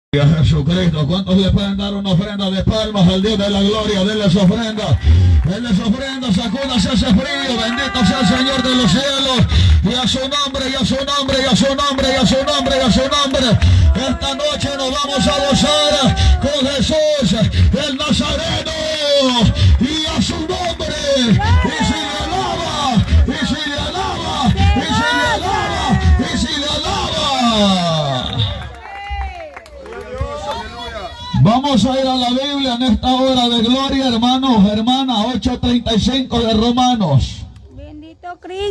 A Jesucristo, ¿cuántos le pueden dar una ofrenda de palmas al Dios de la gloria? Denle su ofrenda, sacúdase ese frío, bendito sea el Señor de los cielos, y a su nombre, y a su nombre, y a su nombre, y a su nombre, y a su nombre. Esta noche nos vamos a gozar con Jesús, el Nazareno, y a su nombre, y si le alaba, y si le alaba, y si le alaba, y si le alaba. Vamos a ir a la Biblia en esta hora de gloria, hermanos, hermanas, 8:35 de Romanos. Bendito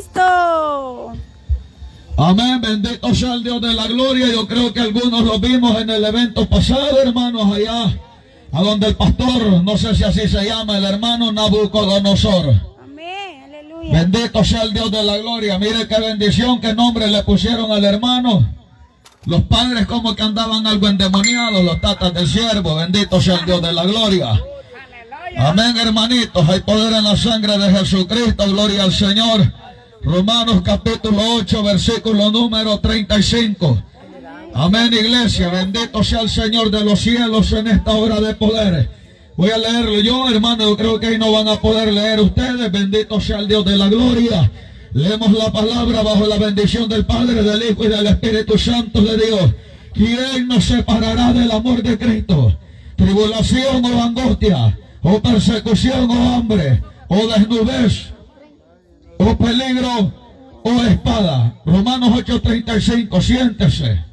Cristo. Amén, bendito sea el Dios de la gloria. Yo creo que algunos lo vimos en el evento pasado, hermanos, allá, a donde el pastor, no sé si así se llama, el hermano Nabucodonosor. Amén, aleluya. Bendito sea el Dios de la gloria. Mire qué bendición, qué nombre le pusieron al hermano. Los padres como que andaban algo endemoniados, los tatas del siervo. Bendito sea el Dios de la gloria. Amén, hermanitos. Hay poder en la sangre de Jesucristo. Gloria al Señor. Romanos capítulo 8, versículo número 35. Amén, iglesia. Bendito sea el Señor de los cielos en esta hora de poder. Voy a leerlo yo, hermano. Yo creo que ahí no van a poder leer ustedes. Bendito sea el Dios de la gloria. Leemos la palabra bajo la bendición del Padre, del Hijo y del Espíritu Santo de Dios. ¿Quién nos separará del amor de Cristo? Tribulación o angustia, o persecución o hambre, o desnudez, o peligro, o espada. Romanos 8:35, siéntese.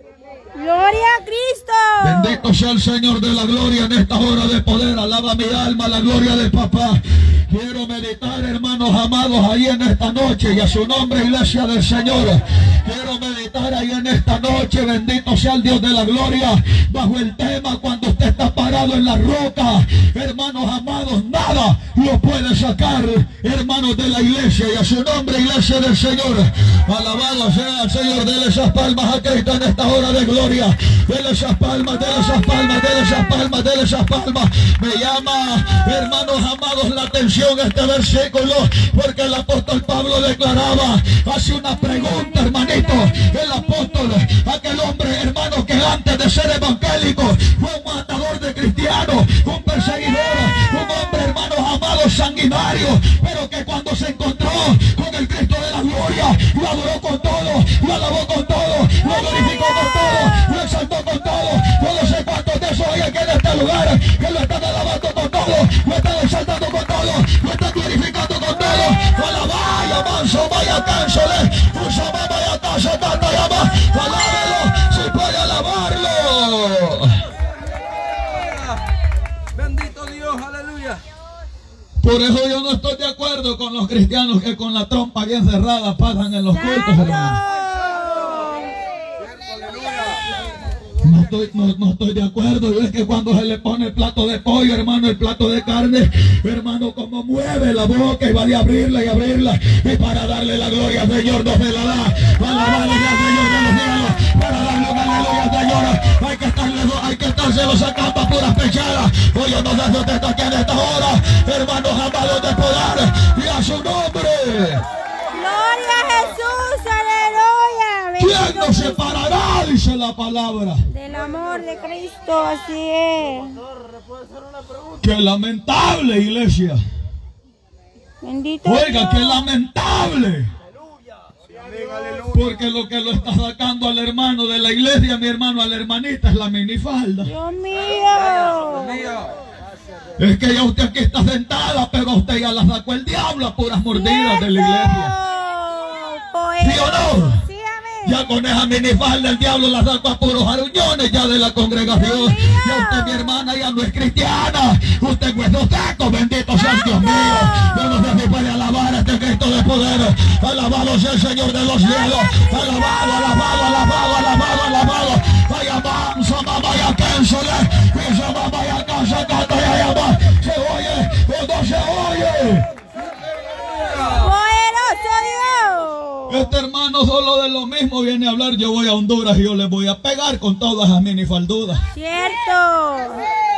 Gloria a Cristo. Bendito sea el Señor de la gloria en esta hora de poder. Alaba mi alma la gloria del Papá. Quiero meditar, hermanos amados, ahí en esta noche, y a su nombre, iglesia del Señor. Quiero meditar ahí en esta noche, bendito sea el Dios de la gloria, bajo el tema cuando usted está parado en la roca. Hermanos amados, nada lo puede sacar, hermanos de la iglesia, y a su nombre, iglesia del Señor. Alabado sea el Señor. Dele esas palmas a Cristo en esta hora de gloria. Dele esas palmas, dele esas palmas, dele esas palmas, dele esas palmas. Me llama, hermanos amados, la atención este versículo, porque el apóstol Pablo declaraba, hace una pregunta, hermanito, el apóstol, aquel hombre, hermano, que antes de ser evangélico fue un matador de cristianos, un perseguidor, un hombre, hermanos amados, sanguinario, pero que cuando se encontró con el Cristo de la gloria, lo adoró con todo, lo alabó con todo, lo glorificó con todo, lo exaltó con todo. Yo no sé cuántos de esos hay aquí en este lugar que lo están alabando con todo, lo están exaltando con todo, lo están glorificando con todo. Alabaya, manso, vaya, cánsole, usaba, vaya, casa, tata, llama, alábelo, si puede alabarlo. Bendito Dios, aleluya. Por eso yo no estoy de acuerdo con los cristianos que con la trompa bien cerrada pasan en los cultos, hermano. No estoy de acuerdo. Yo es que cuando se le pone el plato de pollo, hermano, el plato de carne, hermano, como mueve la boca y va de abrirla y abrirla, y para darle la gloria al Señor no se la da. Para darle al Señor de los cielos, para darle una aleluya al Señor, hay que estárselo sacando a puras pechadas. Oye, yo no sé si usted está aquí en esta hora, hermanos amados de poder, y a su nombre. Gloria a Jesús, aleluya. ¿Quién nos separará? Dice la palabra. Del amor de Cristo, así es. Qué lamentable, iglesia. Bendito Oiga, Dios. qué lamentable. Porque lo que lo está sacando al hermano de la iglesia, mi hermano, a la hermanita, es la minifalda. Dios mío. Es que ya usted aquí está sentada, pero a usted ya la sacó el diablo a puras mordidas de la iglesia. ¿Sí o no? Sí, amén. Ya con esa minifalda el diablo la sacó a puros aruñones ya de la congregación. Ya usted, mi hermana, ya no es cristiana. Usted es hueso seco, bendito sea Dios mío. Yo no sé si puede alabar a este Cristo de poder. Alabado sea el Señor de los cielos. Alabado, alabado, alabado, alabado, alabado. Vaya manso, vaya cánsole. Esa vaya casa, canta y allá. ¿Se oye o no se oye? Poderoso Dios. Este hermano solo de lo mismo viene a hablar. Yo voy a Honduras y yo les voy a pegar con todas esas minifaldudas. Cierto.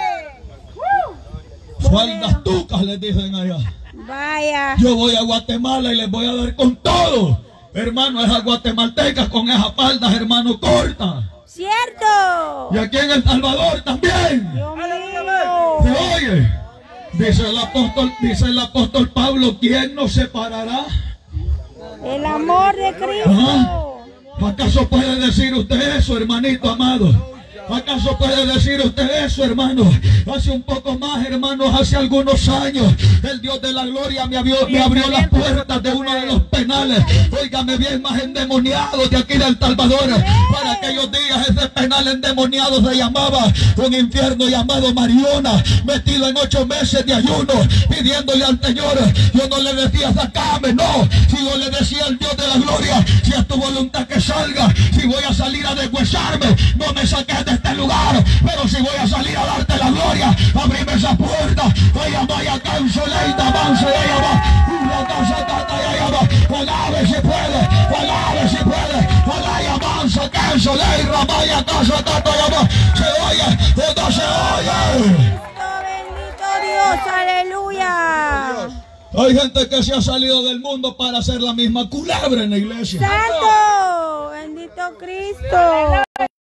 Faldas tucas les dicen allá. Vaya. Yo voy a Guatemala y les voy a dar con todo. Hermano, esas guatemaltecas con esas faldas, hermano, cortas. Cierto. Y aquí en El Salvador también. Dios mío. ¿Se oye? Dice el apóstol Pablo, ¿quién nos separará? El amor de Cristo. ¿Acaso puede decir usted eso, hermanito amado? ¿Acaso puede decir usted eso, hermano? Hace un poco más, hermanos, hace algunos años, el Dios de la gloria me abrió las puertas de uno de los penales. Óigame bien, más endemoniados de aquí del Salvador. Para aquellos días ese penal endemoniado se llamaba un infierno llamado Mariona, metido en 8 meses de ayuno, pidiéndole al Señor. Yo no le decía sacame, no. Si yo le decía al Dios de la gloria, si es tu voluntad que salga, si voy a salir a deshuesarme, no me saques de este lugar, pero si voy a salir a darte la gloria, abrime esa puerta. Vaya cansoleita, manso, allá va, una casa tata, allá va, alabe si puede, alaya manso, cansoleita, vaya casa tata, allá va, se oye, o no se oye. Bendito Dios, aleluya. Hay gente que se ha salido del mundo para hacer la misma culebra en la iglesia. Santo, bendito Cristo.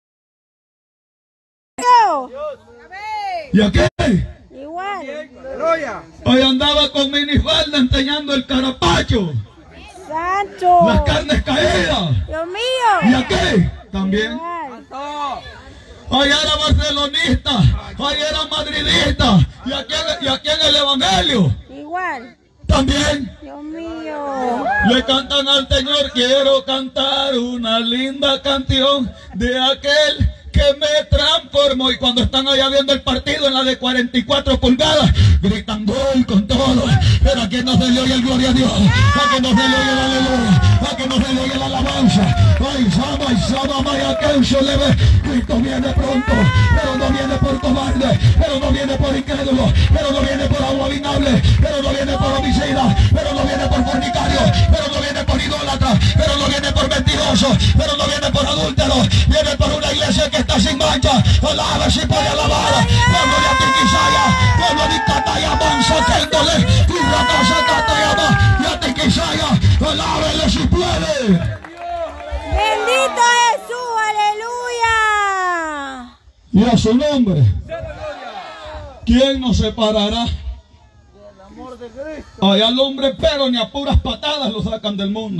¿Y aquel? Igual. Hoy andaba con minifalda enseñando el carapacho, Santo. las carnes caídas. Dios mío. ¿Y aquel? También. Igual. Hoy era barcelonista, hoy era madridista. ¿Y aquí en el evangelio? Igual. También. Dios mío. Le cantan al Señor, quiero cantar una linda canción de aquel que me transformó. Y cuando están allá viendo el partido en la de 44 pulgadas, gritan gol con todo. Pero aquí no se le oye el gloria a Dios, aquí no se le oye el aleluya, aquí no se le oye la alabanza. Ay, Sama, Maya, Kenzo, leve. Cristo viene pronto, pero no viene por cobarde, pero no viene por incrédulo, pero no viene por abominable, pero no viene por homicida, pero no viene por fornicario, pero no viene por idólatra, pero no viene por mentiroso, pero no viene por adúltero, viene por una iglesia que está sin mancha. Alabe si puede alabar. Cuando le atiquisaya, cuando le cataya, mansa, téndole, y la casa catayaba, y atiquisaya, alábele si puede. Bendito Jesús, aleluya. Y a su nombre, ¿quién nos separará? Hay al hombre, pero ni a puras patadas lo sacan del mundo.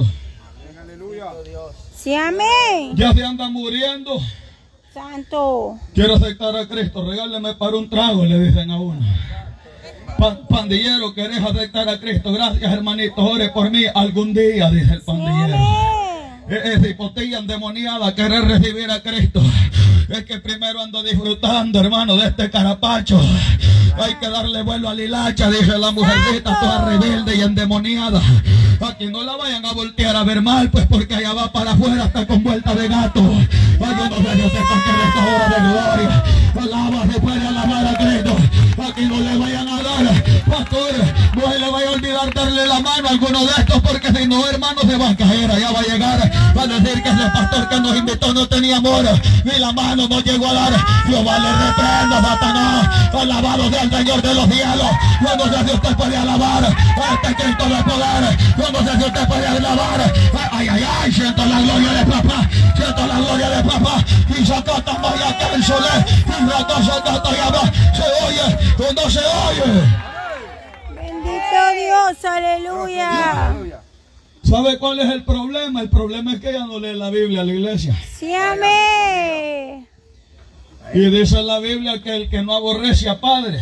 Sí, amén. Ya se anda muriendo. Santo. Quiero aceptar a Cristo, regáleme para un trago, le dicen a uno. Pandillero, ¿querés aceptar a Cristo? Gracias, hermanito, ore por mí algún día, dice el Sí, pandillero. amén. Esa hipotilla endemoniada, querer recibir a Cristo. Es que primero ando disfrutando, hermano, de este carapacho. Hay que darle vuelo a la hilacha, dice la mujercita, toda rebelde y endemoniada. Aquí no la vayan a voltear a ver mal, pues porque allá va para afuera, está con vuelta de gato. Ay, yo no sé Dios te toque en esta hora de gloria. Alaba, se puede alabar a Cristo. Aquí no le vayan a dar, pastor, no se le vaya a olvidar darle la mano a alguno de estos, porque si no, hermano, se va a caer. Allá va a llegar, va a decir que ese pastor que nos invitó no tenía amor, ni la mano nos llegó a dar. Dios va, le reprenda, Satanás. Alabado sea el Señor de los cielos. Yo no sé si usted puede alabar a este Cristo de poder. Yo no sé si usted puede alabar. Ay, ay, ay, siento la gloria de papá, siento la gloria de papá. Y sacata vaya cansole, y la cosa catayaba. Se oye o no se oye. Bendito Dios, aleluya. ¿Sabe cuál es el problema? El problema es que ella no lee la Biblia a la iglesia. Sí, amén. Y dice la Biblia que el que no aborrece a padre,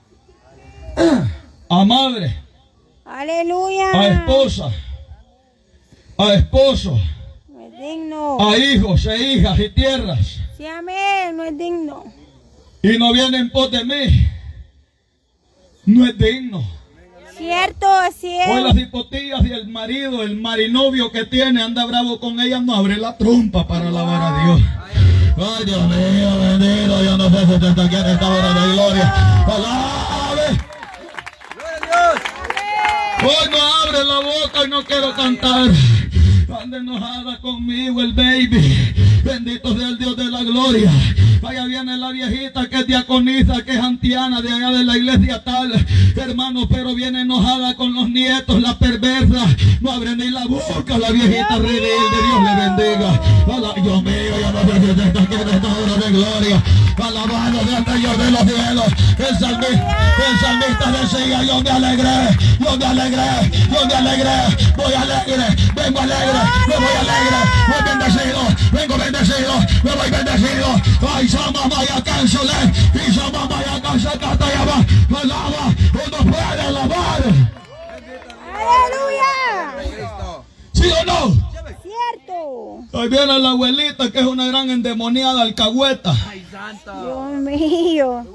a madre, Aleluya. a esposa, a esposo, No es digno. a hijos e hijas y tierras, Sí, amén. No es digno. y no viene en pos de mí, no es digno. Cierto, así Hoy es. las hipotillas y el marido, el marinovio que tiene, anda bravo con ella, no abre la trompa para alabar a Dios. Ay, Dios mío, bendito, yo no sé si usted está aquí en esta hora de gloria. Alabe. Hoy no abre la boca y no quiero cantar. Anda enojada conmigo el baby. Bendito sea el Dios de la gloria. Allá viene la viejita que es diaconisa, que es anciana de allá de la iglesia tal, hermano, pero viene enojada con los nietos, la perversa, no abre ni la boca, la viejita rebelde. Dios le bendiga. Dios mío, yo no sé si usted está aquí en esta hora de gloria. Alabado sea el Señor de los cielos. El salmista decía: yo me alegré, yo me alegré, yo me alegré, voy alegre, vengo alegre, me voy alegre, voy bendecido, vengo bendecido, me voy bendecido. Ay, sama vaya cancelé, y sama vaya cancelata y alaba, uno puede alabar. Aleluya. ¿Sí o no? Cierto. Ahí viene la abuelita, que es una gran endemoniada alcahueta. Ay, santo. Dios mío.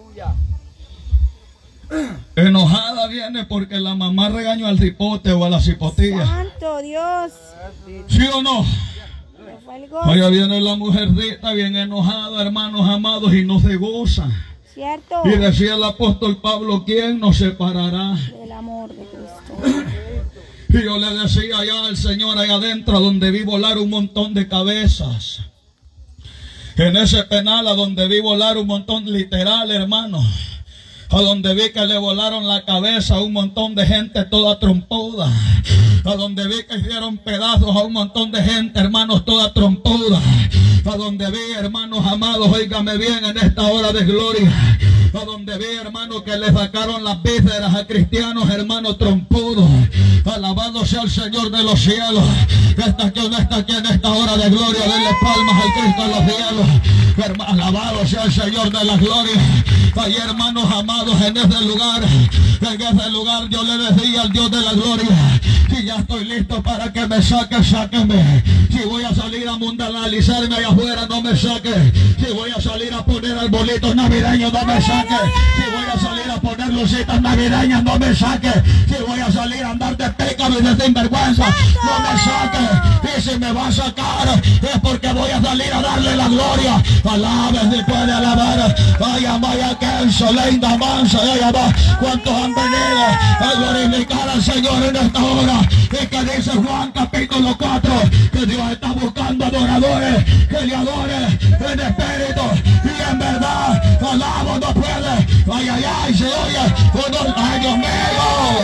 Enojada viene porque la mamá regañó al cipote o a la cipotilla. Santo Dios. ¿Sí o no? Me fue el Allá gozo. viene la mujercita bien enojada, hermanos amados, y no se goza. Cierto. Y decía el apóstol Pablo: ¿quién nos separará? Del amor de Cristo. Y yo le decía allá al Señor, allá adentro, donde vi volar un montón de cabezas. En ese penal, a donde vi volar un montón, literal, hermano. A donde vi que le volaron la cabeza a un montón de gente toda trompuda. A donde vi que hicieron pedazos a un montón de gente, hermanos, toda trompuda. A donde vi, hermanos amados, óigame bien en esta hora de gloria. A donde vi, hermanos, que le sacaron las vísceras a cristianos, hermanos, trompudos. Alabado sea el Señor de los cielos. Está aquí en esta hora de gloria. Denle palmas al Cristo de los cielos. Alabado sea el Señor de la gloria. Ahí, hermanos amados, en ese lugar yo le decía al Dios de la gloria: si ya estoy listo para que me saque, sáqueme. Si voy a salir a mundanalizarme allá afuera, no me saque. Si voy a salir a poner arbolitos navideños, no me saque. Si voy a salir a poner lucitas navideñas, no me saque. Si voy a salir a andar de pecado y de sinvergüenza, no me saque. Y si me va a sacar, es porque voy a salir a darle la gloria. Alabe si puede alabar. Vaya, vaya, que linda mansa, allá va. ¿Cuántos han venido a glorificar al Señor en esta hora? Y que dice Juan capítulo 4, que Dios está buscando adoradores que le adoren en espíritu y en verdad. Alabo no puede. Ay, ay, ay, se oye. Ay, Dios mío.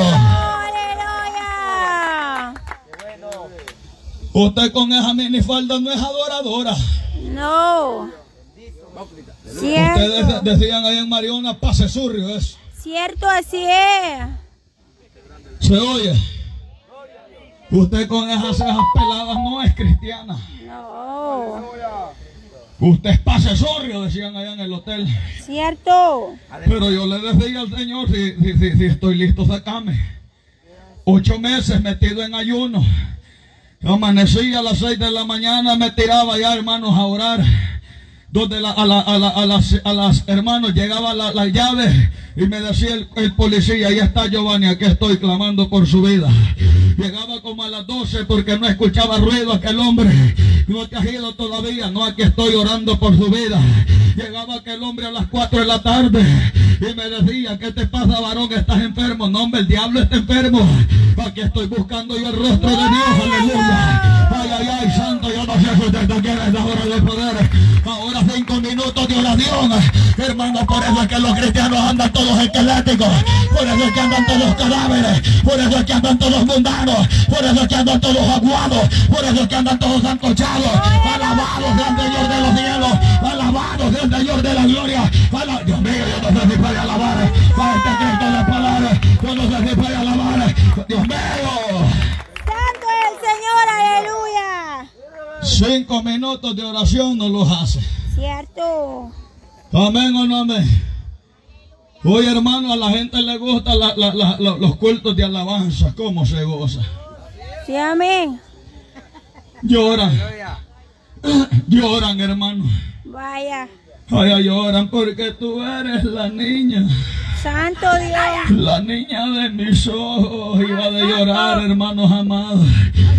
Aleluya. Usted con esa minifalda no es adoradora. No. Ustedes Cierto. decían ahí en Mariona: pase surrio eso. Cierto, así es. Se oye. Usted con esas cejas peladas no es cristiana. No. Usted es pase surrio, decían allá en el hotel. Cierto. Pero yo le decía al Señor: si estoy listo, sacame. 8 meses metido en ayuno. Amanecí a las 6 de la mañana, me tiraba ya, hermanos, a orar. Donde a las hermanos llegaba la llave y me decía el policía: ahí está Giovanni, aquí estoy clamando por su vida. Llegaba como a las 12 porque no escuchaba ruido aquel hombre. No te has ido todavía, no, aquí estoy orando por su vida. Llegaba aquel hombre a las 4 de la tarde y me decía: ¿qué te pasa, varón? ¿Estás enfermo? No, hombre, el diablo está enfermo. Aquí estoy buscando yo el rostro de Dios, aleluya. Ay, ay, ay, santo, yo no sé si usted quiere esta hora de poder. Ahora 5 minutos de oración, hermano. Por eso es que los cristianos andan todos esqueléticos, por eso es que andan todos cadáveres, por eso es que andan todos mundanos, por eso es que andan todos aguados, por eso es que andan todos ancochados. Alabados sea el Señor de los cielos, alabados sea el Señor de la gloria. Dios mío, yo no sé si puede alabar a este Cristo de palabras, yo no sé si puede alabar. Dios mío. Santo es el Señor, aleluya. 5 minutos de oración no los hace. Cierto. Amén o no amén. Hoy, hermano, a la gente le gustan los cultos de alabanza. ¿Cómo se goza? Sí, amén. Lloran. Lloran, hermano. Vaya. Ay, lloran porque tú eres la niña. Santo Dios. La niña de mis ojos. Iba de llorar, hermanos amados.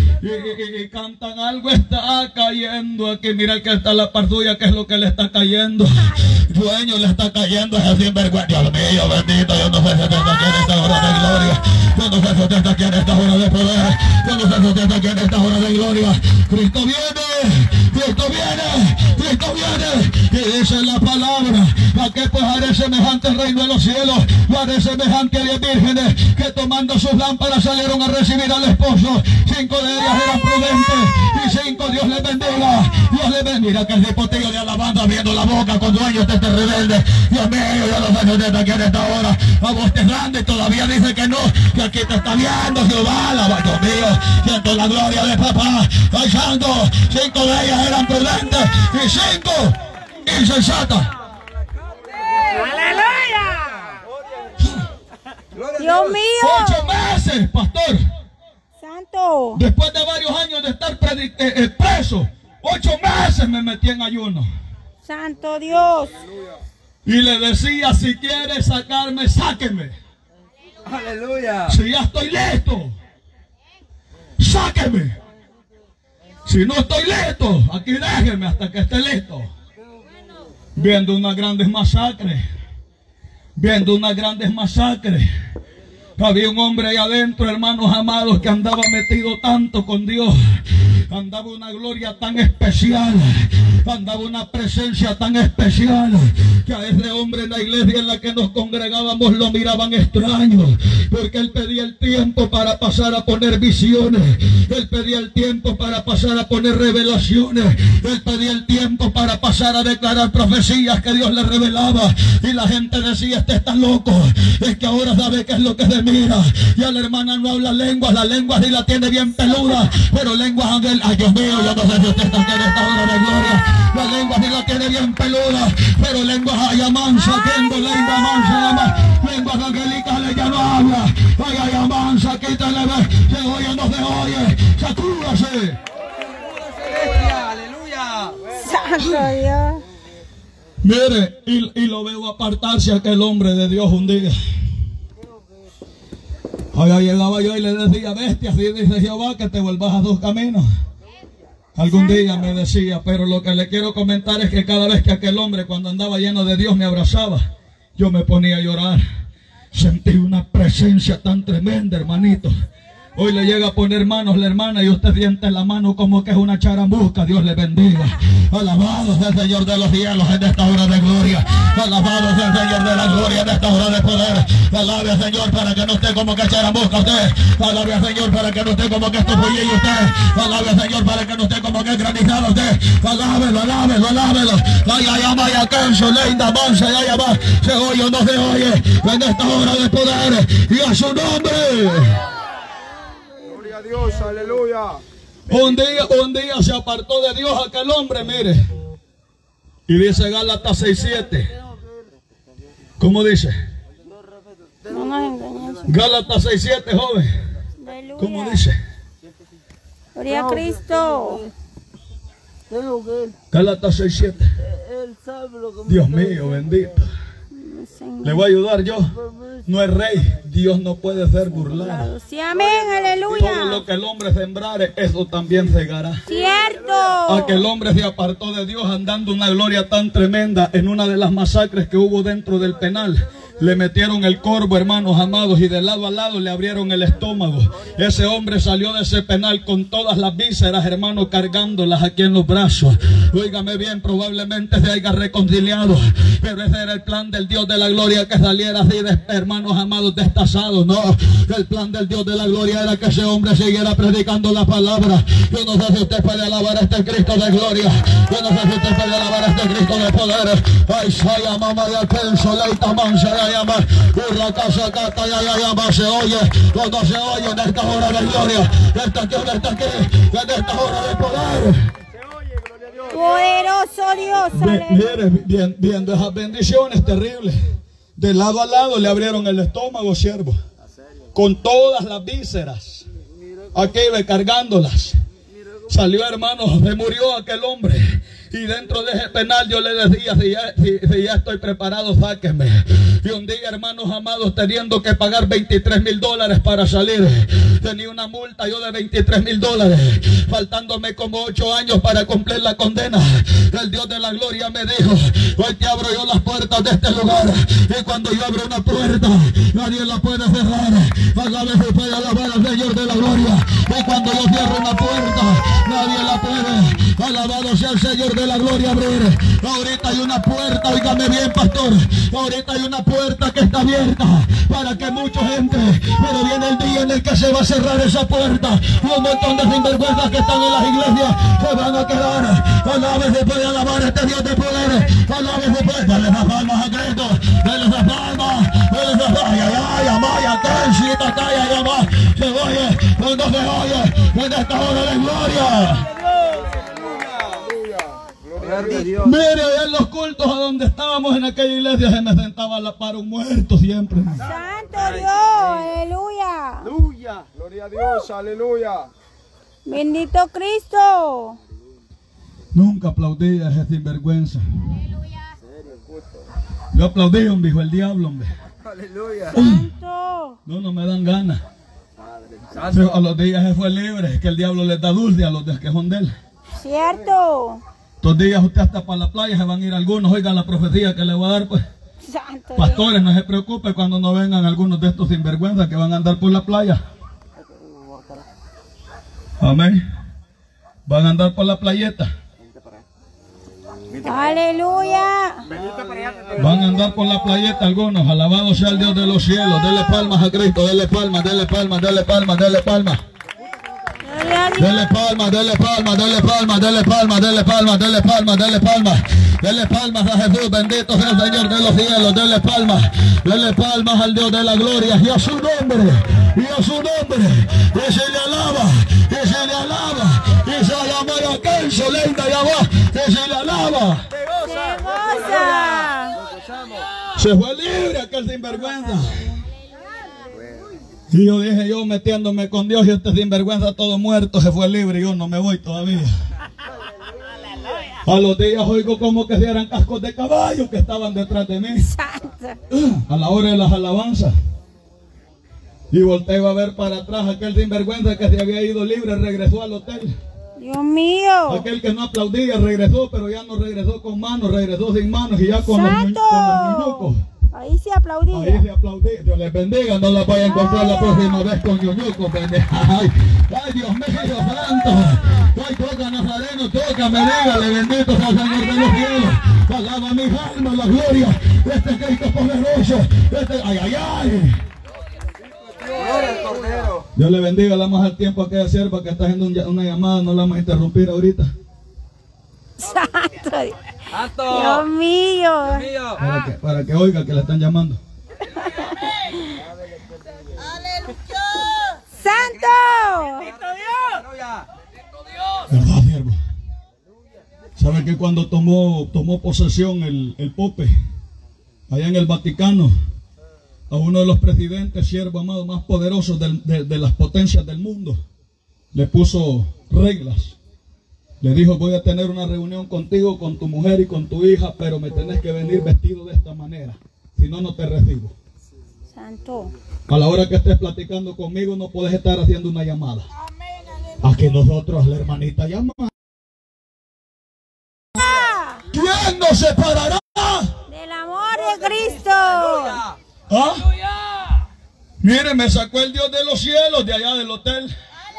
Y cantan: algo está cayendo aquí. Mira el que está en la par suya, ¿qué es lo que le está cayendo? Sueño le está cayendo ese sinvergüenza. Dios mío, bendito. Yo no sé si usted está aquí en esta hora de gloria. Yo no sé si usted está aquí en esta hora de poder. Yo no sé si usted está aquí en esta hora de gloria. Cristo viene. Cristo viene. Cristo viene y dice la palabra: ¿a qué pues haré semejante el reino de los cielos? Lo haré semejante a 10 vírgenes que tomando sus lámparas salieron a recibir al esposo. 5 de ellas eran prudentes y 5 Dios les bendiga. Dios les bendiga. Mira que el ripotillo de alabanza abriendo la boca con dueños de este rebelde. Dios mío, yo no sé si usted está aquí en esta hora abostezando y todavía dice que no, que aquí te está viendo Jehová. Alaba, Dios mío, siento la gloria de papá. Ay, santo, 5 de ellas eran prudentes y 5 insensatas. ¡Aleluya! Dios mío. 8 meses, pastor. Santo. Después de varios años de estar preso, 8 meses me metí en ayuno. Santo Dios. Y le decía: si quiere sacarme, sáqueme. Aleluya. Si ya estoy listo, sáqueme. Si no estoy listo, aquí déjeme hasta que esté listo. Viendo unas grandes masacres. Viendo unas grandes masacres. Había un hombre ahí adentro, hermanos amados, que andaba metido tanto con Dios. Andaba una gloria tan especial, andaba una presencia tan especial, que a ese hombre en la iglesia en la que nos congregábamos lo miraban extraño, porque él pedía el tiempo para pasar a poner visiones, él pedía el tiempo para pasar a poner revelaciones, él pedía el tiempo para pasar a declarar profecías que Dios le revelaba, y la gente decía: este está loco, es que ahora sabe qué es lo que se mira. Ya la hermana no habla lenguas, la lengua sí la tiene bien peluda, pero lenguas angel. Ay, Dios mío, yo no sé si usted está aquí en esta hora de gloria. La lengua sí la tiene bien peluda, pero lenguas ayamansa, tengo lengua mansa, lenguas angelicales ya no habla. Ay, ayamansa, quítale, se oye o no se oye, sacúdase. Aleluya. Santo Dios. Mire, y lo veo apartarse aquel hombre de Dios un día. Allá llegaba yo y le decía: bestia, así dice Jehová, que te vuelvas a 2 caminos. Algún día me decía, pero lo que le quiero comentar es que cada vez que aquel hombre, cuando andaba lleno de Dios, me abrazaba, yo me ponía a llorar. Sentí una presencia tan tremenda, hermanito. Hoy le llega a poner manos la hermana y usted siente la mano como que es una charambuca. Dios le bendiga. Alabado sea el Señor de los cielos en esta hora de gloria. Alabado sea el Señor de la gloria en esta hora de poder. Alabe al Señor para que no esté como que charambuca usted. Alabe al Señor para que no esté como que estupullillo usted. Alabe al Señor para que no esté como que granizado usted. Alábelo, alábelo, alábelo. Ay, ay, ay, ay, canso, linda, mansa, ay, ay, ay. Se oye o no se oye en esta hora de poder. Y a su nombre. Dios, aleluya. Un día se apartó de Dios aquel hombre, mire. Y dice Gálatas 6:7. ¿Cómo dice? No nos engañes. Gálatas 6:7, joven. Aleluya. ¿Cómo dice? Gloria a Cristo. Gálatas 6:7. Dios mío, bendito. Le voy a ayudar yo. No es rey, Dios no puede ser burlado. Sí, amén, aleluya. Todo lo que el hombre sembrare, eso también segará. Cierto. Aquel hombre se apartó de Dios andando una gloria tan tremenda. En una de las masacres que hubo dentro del penal, le metieron el corvo, hermanos amados, y de lado a lado le abrieron el estómago. Ese hombre salió de ese penal con todas las vísceras, hermanos, cargándolas aquí en los brazos. Óigame bien, probablemente se haya reconciliado, pero ese era el plan del Dios de la gloria, que saliera así de, hermanos amados, destazados. No, el plan del Dios de la gloria era que ese hombre siguiera predicando la palabra. Yo no sé si usted puede alabar a este Cristo de gloria. Yo no sé si usted puede alabar a este Cristo de poder. Ay, saya mamá de Alpenso, leita mansa, llama, la casa cata, ya llama, se oye, cuando se oye en esta hora de gloria, esta aquí, en esta hora de poder. Poderoso Dios, Mire, viendo esas bendiciones terribles, de lado a lado le abrieron el estómago, siervo, con todas las vísceras, aquí ve cargándolas. Salió, hermanos, se murió aquel hombre. Y dentro de ese penal yo le decía: si ya estoy preparado, sáquenme. Y un día, hermanos amados, teniendo que pagar $23,000 para salir, tenía una multa yo de $23,000, faltándome como 8 años para cumplir la condena. El Dios de la gloria me dijo: hoy te abro yo las puertas de este lugar, y cuando yo abro una puerta, nadie la puede cerrar. Hágame si puede alabar al Señor de la gloria. Y cuando yo cierro una puerta, nadie la puede. Alabado sea el Señor de la gloria abrir. Ahorita hay una puerta, óigame bien, pastor. Ahorita hay una puerta que está abierta para que mucha gente, pero viene el día en el que se va a cerrar esa puerta. Y un montón de sinvergüenzas que están en las iglesias se van a quedar. Alábese, puede alabar a este Dios de poder. Alábese, pues, dale las palmas a Cristo. Dale las palmas. Dale las palmas. Ay, amaya, cansita, calla, llama. Se oye, cuando se oye, en esta hora de gloria. Mire, en los cultos a donde estábamos en aquella iglesia se me sentaba a la par un muerto siempre. Santo Dios, aleluya. Aleluya. Gloria a Dios, aleluya. Bendito Cristo. Nunca aplaudí a ese sinvergüenza. Yo aplaudí, hombre, dijo el diablo, hombre. Aleluya. Santo. No me dan ganas. Pero a los días se fue libre, es que el diablo les da dulce a los de que son de él. Cierto. Estos días usted hasta para la playa se van a ir algunos, oigan la profecía que le voy a dar, pues. Santo Dios. Pastores, no se preocupen cuando no vengan algunos de estos sinvergüenzas que van a andar por la playa. Amén. Van a andar por la playeta. Aleluya. Van a andar por la playeta algunos. Alabado sea el Dios de los cielos. Dele palmas a Cristo. Dele palmas, dele palmas, dele palmas, dele palmas. Dele palmas, dele palmas, dele palmas, dele palmas, dele palmas, dele palmas, dele palmas. Dele palmas a Jesús, bendito sea el Señor de los cielos. Dele palmas al Dios de la gloria y a su nombre, y a su nombre. Y se le alaba, y se le alaba, y se llama la canción linda y abajo, y se le alaba. Se goza. Se fue libre aquel sinvergüenza. Y yo dije, yo metiéndome con Dios y este sinvergüenza todo muerto se fue libre y yo no me voy todavía. A los días oigo como que se eran cascos de caballo que estaban detrás de mí. A la hora de las alabanzas. Y volteo a ver para atrás aquel sinvergüenza que se había ido libre, regresó al hotel. Dios mío. Aquel que no aplaudía regresó, pero ya no regresó con manos, regresó sin manos y ya con los ñuñucos. Ahí se aplaudía. Ahí se aplaudía. Dios les bendiga. No la vaya a encontrar la próxima vez con ñuñucos. Ay, Dios mío santo. Hoy toca Nazareno, toca, me dígale, bendito sea el Señor de los cielos. Alaba mi alma la gloria. Este Cristo poderoso. Ay. Gloria al Cordero. Dios le bendiga. Le damos al tiempo a aquella sierva que está haciendo una llamada. No la vamos a interrumpir ahorita. Santo Dios. Santo. Dios mío. Para que oiga que la están llamando. Santo. ¿Verdad, siervo? ¿Sabe que cuando tomó posesión el Pope allá en el Vaticano, a uno de los presidentes, siervo amado, más poderosos de las potencias del mundo, le puso reglas? Le dijo, voy a tener una reunión contigo, con tu mujer y con tu hija, pero me tenés que venir vestido de esta manera, si no, no te recibo. Santo. A la hora que estés platicando conmigo no puedes estar haciendo una llamada. Aquí nosotros, la hermanita, llama. ¿Quién nos separará Del amor de Cristo. ¿Ah? Mire, me sacó el Dios de los cielos de allá del hotel.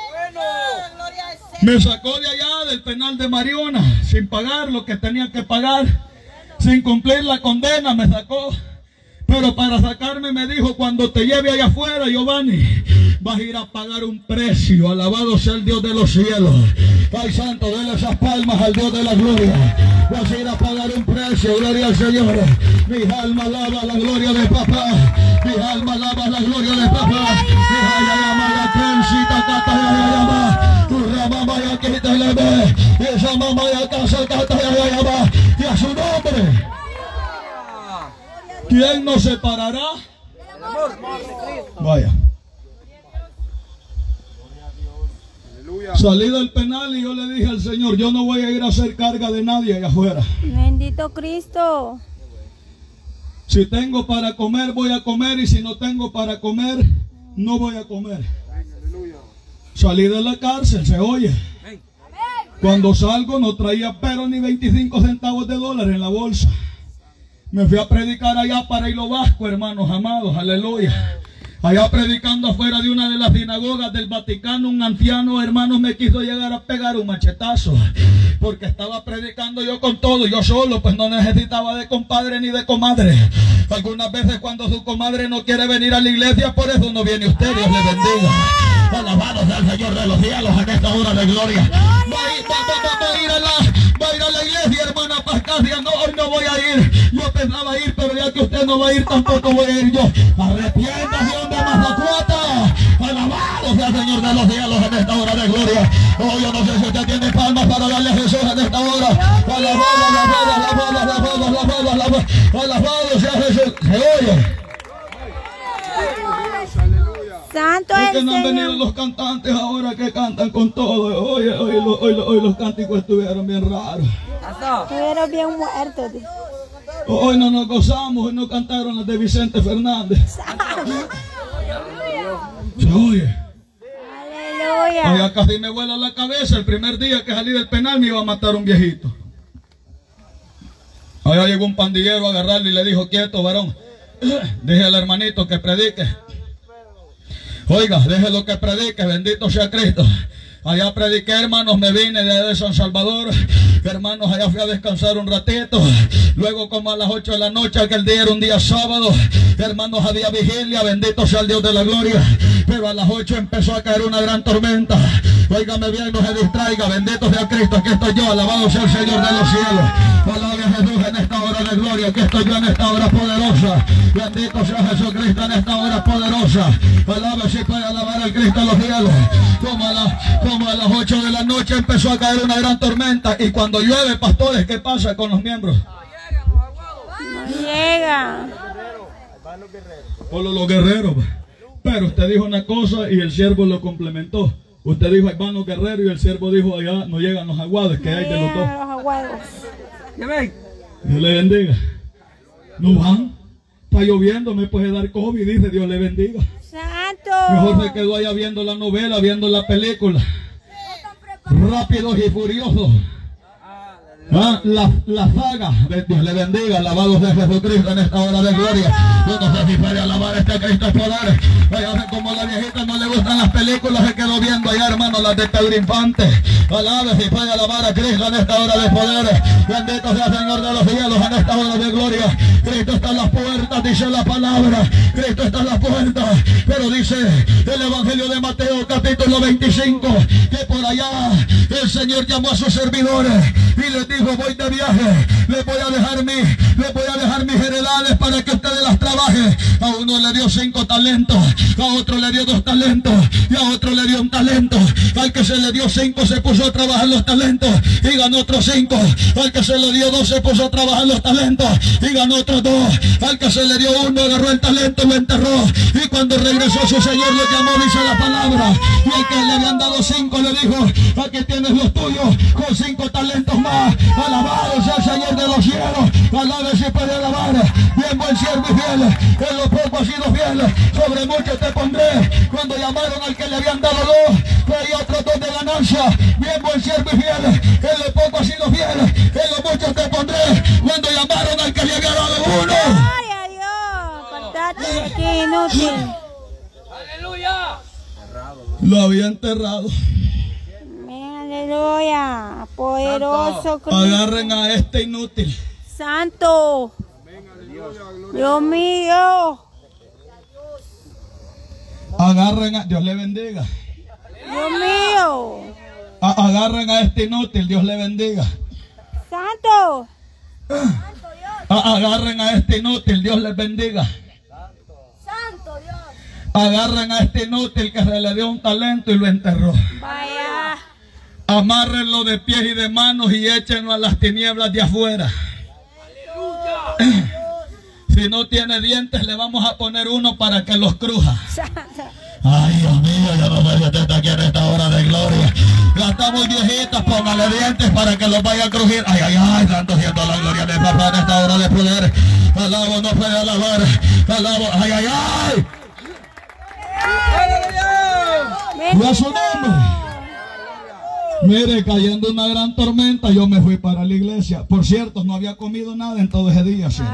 Me sacó de allá del penal de Mariona sin pagar lo que tenía que pagar, sin cumplir la condena me sacó. Pero para sacarme me dijo, cuando te lleve allá afuera, Giovanni, vas a ir a pagar un precio. Alabado sea el Dios de los cielos. Ay, santo, denle esas palmas al Dios de la gloria. Vas a ir a pagar un precio, gloria al Señor. Mi alma alaba la gloria de papá. Mi alma alaba la gloria de papá. Mi alma alaba la trencita, cata, ya llama. Tu rama ya que te le ve. Esa mamá ya casa, cata, ya llama. Y a su nombre. ¿Quién nos separará? Vaya. Salí del penal y yo le dije al Señor, yo no voy a ir a hacer carga de nadie allá afuera. Bendito Cristo. Si tengo para comer, voy a comer, y si no tengo para comer, no voy a comer. Salí de la cárcel, se oye. Cuando salgo no traía pero ni 25 centavos de dólar en la bolsa. Me fui a predicar allá para Hilo Vasco, hermanos amados, aleluya. Allá predicando afuera de una de las sinagogas del Vaticano, un anciano, hermanos, me quiso llegar a pegar un machetazo. porque estaba predicando yo con todo, yo solo, pues no necesitaba de compadre ni de comadre. Algunas veces cuando su comadre no quiere venir a la iglesia, por eso no viene usted. Dios le bendiga. Alabado sea el Señor de los cielos en esta hora de gloria. Va a ir a la iglesia, hermana Pascasia. No, hoy no voy a ir. Yo pensaba ir, pero ya que usted no va a ir, tampoco voy a ir yo. Arrepiéntase, hombre, Mazacuata. Alabado sea el Señor de los cielos en esta hora de gloria. Oh, yo no sé si usted tiene palmas para darle a Jesús en esta hora. Alabado sea Jesús. Se oye. Santo Es es que el no han venido Señor. los cantantes ahora que cantan con todo. Hoy los cánticos estuvieron bien raros. Estuvieron bien muertos. Hoy no nos gozamos, hoy no cantaron las de Vicente Fernández. Se oye. Aleluya. Oiga, casi me vuela la cabeza. El primer día que salí del penal me iba a matar un viejito. Allá llegó un pandillero a agarrarle y le dijo: quieto, varón. Dije al hermanito que predique. Oiga, déjelo que predique, bendito sea Cristo. Allá prediqué, hermanos, me vine de San Salvador. Hermanos, allá fui a descansar un ratito. Luego como a las 8 de la noche, aquel día era un día sábado. Hermanos, había vigilia, bendito sea el Dios de la gloria. Pero a las 8 empezó a caer una gran tormenta. Óigame bien, no se distraiga, bendito sea Cristo, aquí estoy yo, alabado sea el Señor de los cielos. Alabe a Jesús en esta hora de gloria, aquí estoy yo en esta hora poderosa. Bendito sea Jesucristo en esta hora poderosa. Alabe si puede alabar al Cristo de los cielos. Como a las 8 de la noche empezó a caer una gran tormenta. Y cuando llueve, pastores, ¿qué pasa con los miembros? No llega. Por los guerreros. Pero usted dijo una cosa y el siervo lo complementó. Usted dijo: ahí van los guerreros, y el siervo dijo: allá no llegan los aguados, que hay de los dos. Los aguados. Dios le bendiga. No van. Está lloviendo, me puede dar COVID, dice. Dios le bendiga. Santo. Mejor se quedó allá viendo la novela, viendo la película. Rápidos y Furiosos. Ah, la saga. Dios le bendiga. Alabado sea Jesucristo en esta hora de gloria. Yo no sé si puede alabar a este Cristo poder. Vaya, como la viejita no le gustan las películas, se quedó viendo allá, hermano, las de Pedro Infante. Alabe si puede alabar a Cristo en esta hora de poder. Bendito sea el Señor de los cielos en esta hora de gloria. Cristo está en las puertas, dice la palabra. Cristo está en las puertas. Pero dice el Evangelio de Mateo capítulo 25 que por allá el Señor llamó a sus servidores y les dijo: voy de viaje, les voy a dejar mis heredades para que ustedes las trabajen. A uno le dio 5 talentos, a otro le dio 2 talentos y a otro le dio 1 talento. Al que se le dio 5 se puso a trabajar los talentos y ganó otros 5. Al que se le dio 2 se puso a trabajar los talentos y ganó otros 2. Al que se le dio 1 agarró el talento y lo enterró, y cuando regresó su señor lo llamó, dice la palabra, y al que le habían dado 5 le dijo: aquí tienes los tuyos con 5 talentos más. Alabado sea el Señor de los cielos. Alabe si puede alabar. Bien, buen siervo y fiel, en lo poco has sido fiel, sobre mucho te pondré. Cuando llamaron al que le habían dado 2, traía otros 2 de ganancia. Bien, buen siervo y fiel, en lo poco has sido fiel, en lo mucho te pondré. Cuando llamaron al que le había dado 1, Gloria a Dios. Apartate de aquí, inútil. lo había enterrado. Aleluya. Poderoso Cristo. Agarren a este inútil. Santo. Dios mío. Agarren a... Dios le bendiga. Dios mío. Agarren a este inútil. Dios le bendiga. Santo. Agarren a este inútil. Dios les bendiga. Santo Dios. Agarren a este inútil que se le dio 1 talento y lo enterró. Vaya. Amárrenlo de pies y de manos y échenlo a las tinieblas de afuera. Si no tiene dientes, le vamos a poner 1 para que los cruja. Ay, Dios mío, yo no sé si usted está aquí en esta hora de gloria. Ya estamos viejitas, póngale dientes para que los vaya a crujir. Ay, ay, ay, tanto siento la gloria de papá en esta hora de poder. Alabo, no puede alabar. Alabo, ay, ay, ay. Y a su nombre. Mire, cayendo una gran tormenta, yo me fui para la iglesia. Por cierto, no había comido nada en todo ese día, ¿sí?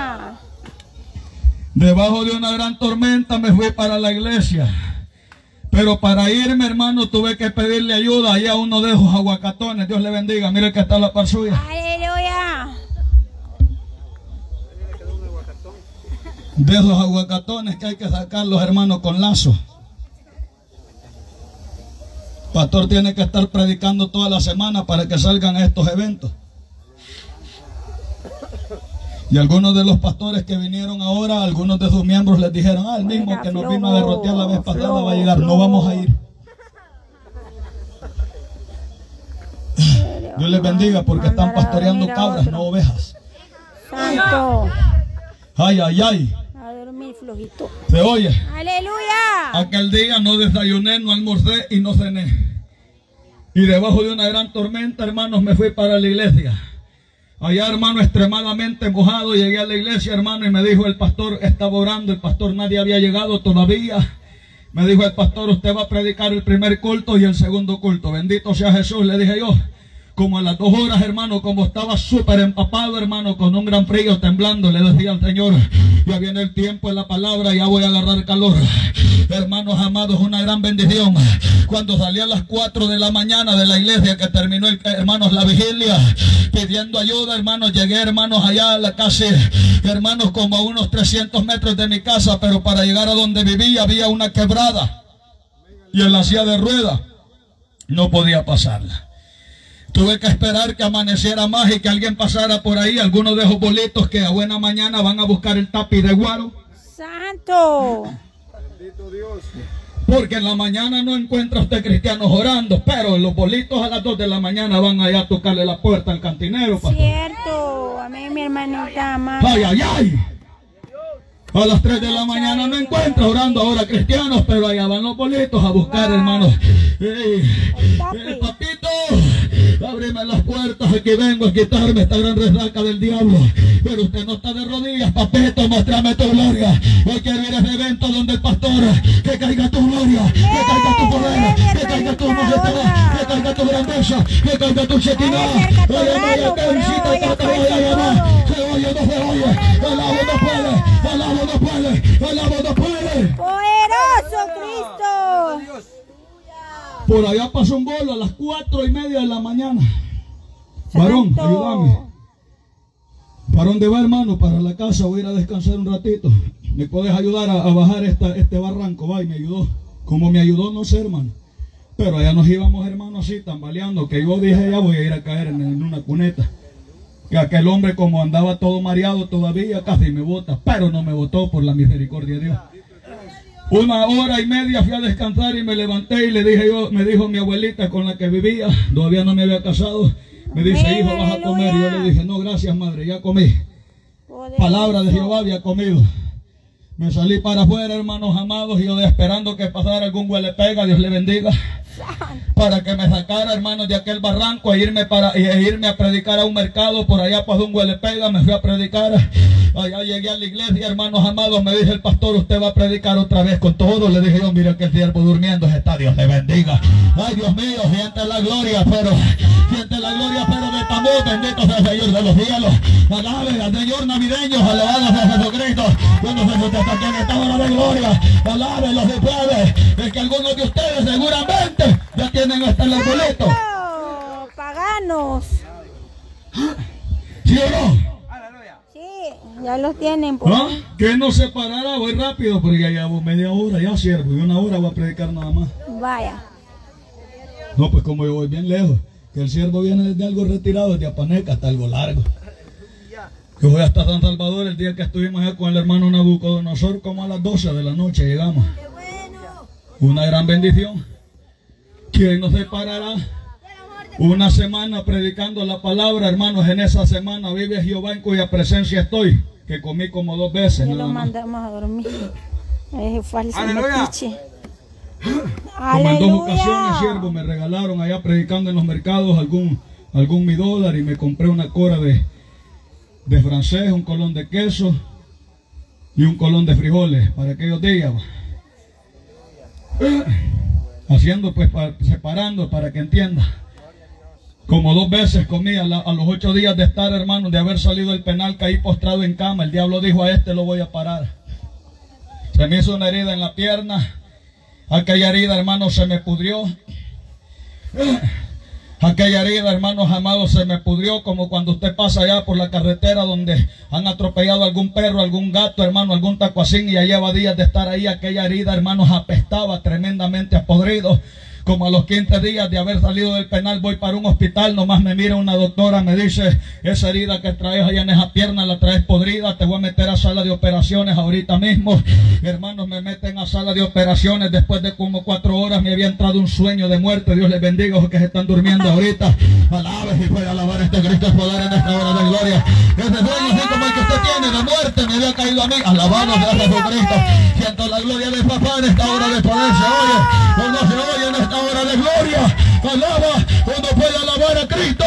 Aleluya. Debajo de una gran tormenta me fui para la iglesia. Pero para irme, hermano, tuve que pedirle ayuda ahí a uno de esos aguacatones. Dios le bendiga. Mire que está a la par suya. Aleluya. De esos aguacatones que hay que sacarlos, hermanos, con lazo. Pastor tiene que estar predicando toda la semana para que salgan a estos eventos. Y algunos de los pastores que vinieron ahora, algunos de sus miembros les dijeron: el mismo que nos vino a derrotear la vez pasada va a llegar, no vamos a ir. Dios les bendiga, porque están pastoreando cabras, no ovejas. Santo. Ay, ay, ay. A dormir flojito. ¿Se oye? Aleluya. Aquel día no desayuné, no almorcé y no cené. Y debajo de una gran tormenta, hermanos, me fui para la iglesia. Allá, hermano, extremadamente mojado, llegué a la iglesia, hermano, y me dijo el pastor, estaba orando, el pastor nadie había llegado todavía. Me dijo el pastor: usted va a predicar el primer culto y el segundo culto. Bendito sea Jesús, le dije yo. Como a las 2 horas, hermano, como estaba súper empapado, hermano, con un gran frío, temblando, le decía al Señor: ya viene el tiempo en la palabra, ya voy a agarrar calor. Hermanos amados, una gran bendición. Cuando salí a las 4 de la mañana de la iglesia, que terminó, hermanos, la vigilia, pidiendo ayuda, hermanos, llegué, hermanos, allá a la casa, hermanos, como a unos 300 metros de mi casa, pero para llegar a donde vivía había una quebrada, y en la silla de rueda no podía pasarla. Tuve que esperar que amaneciera más y que alguien pasara por ahí, algunos de esos bolitos que a buena mañana van a buscar el tapi de guaro. Santo. Bendito Dios. Porque en la mañana no encuentra usted cristianos orando, pero en los bolitos a las 2 de la mañana van allá a tocarle la puerta al cantinero, pastor. Cierto. Amén, mi hermanita amada. Ay, ay, ay. A las 3 de la mañana no encuentra orando ahora cristianos, pero allá van los bolitos a buscar, hermanos. Papito, ábreme las puertas, aquí vengo a quitarme esta gran resaca del diablo. Pero usted no está de rodillas, papito, muéstrame tu gloria. Hoy quiero ir a ese evento donde el pastor, que caiga tu gloria, que caiga tu poder, que caiga tu majestad, que caiga tu grandeza, que caiga tu chequina. Se oye, no se oye, el agua no puede, el agua no puede, el agua no puede. Poderoso Cristo. Por allá pasó un bolo a las 4:30 de la mañana. Varón, Santo. ayúdame. ¿Para dónde va, hermano? Para la casa, voy a ir a descansar un ratito. ¿Me puedes ayudar a bajar este barranco? Va, y me ayudó. Como me ayudó, no sé, hermano. Pero allá nos íbamos, hermano, así, tambaleando, que yo dije: ya voy a ir a caer en una cuneta. Que aquel hombre, como andaba todo mareado todavía, casi me bota, pero no me botó, por la misericordia de Dios. 1:30 fui a descansar y me levanté y le dije yo, me dijo mi abuelita con la que vivía, todavía no me había casado, me dice: hijo, vas a comer. Y yo le dije: no, gracias, madre, ya comí. Palabra de Jehová, había comido. Me salí para afuera, hermanos amados, y yo esperando que pasara algún huelepega, Dios le bendiga, para que me sacara, hermanos, de aquel barranco e irme a predicar a un mercado. Por allá pasó un huelepega, me fui a predicar. Allá llegué a la iglesia, hermanos amados, me dice el pastor: usted va a predicar otra vez con todo. Le dije yo: mira que el siervo durmiendo está, Dios le bendiga. Ay, Dios mío, siente la gloria, pero de tambor. Bendito sea el Señor de los cielos. Alabe al Señor navideños, alabado sea Jesucristo. Yo no sé si usted está aquí en esta hora de gloria. Alábenlo si puede. Es que algunos de ustedes seguramente ya tienen hasta el boleto. Paganos. ¿Sí o no? Sí, ya los tienen por ¿Ah? Que no se parará, voy rápido, porque ya llevo media hora, ya siervo, y 1 hora voy a predicar nada más. Vaya. No, pues como yo voy bien lejos, que el siervo viene desde algo retirado, desde Apaneca hasta algo largo. Yo voy hasta San Salvador. El día que estuvimos allá con el hermano Nabucodonosor, como a las 12 de la noche llegamos. Una gran bendición. ¿Quién nos separará? Una semana predicando la palabra, hermanos. En esa semana vive Jehová, en cuya presencia estoy, que comí como 2 veces. Ya lo mandamos a dormir. Es falso. Aleluya. Como en 2 ocasiones, siervo, me regalaron allá predicando en los mercados algún $1 y me compré una cora de francés, un colón de queso y un colón de frijoles para aquellos días. Haciendo, pues, separando para que entienda. Como 2 veces comí a los 8 días de estar, hermano, de haber salido del penal, caí postrado en cama. El diablo dijo: a este lo voy a parar. Se me hizo una herida en la pierna. Aquella herida, hermano, se me pudrió. Aquella herida, hermanos amados, se me pudrió como cuando usted pasa allá por la carretera donde han atropellado algún perro, algún gato, hermano, algún tacuacín, y ya lleva días de estar ahí. Aquella herida, hermanos, apestaba tremendamente a podrido. Como a los 15 días de haber salido del penal voy para un hospital, nomás me mira una doctora, me dice: esa herida que traes allá en esa pierna la traes podrida, te voy a meter a sala de operaciones ahorita mismo. Hermanos, me meten a sala de operaciones. Después de como 4 horas me había entrado un sueño de muerte. Dios les bendiga los que se están durmiendo ahorita. Alabe si puede alabar este Cristo es poder en esta hora de gloria. Ese sueño así como el que usted tiene de muerte me había caído a mí. Alabado sea Jesucristo. Siento la gloria del Papá en esta hora de poder. Se oye o no se oye en esta hora de gloria. Alaba cuando puede alabar a Cristo.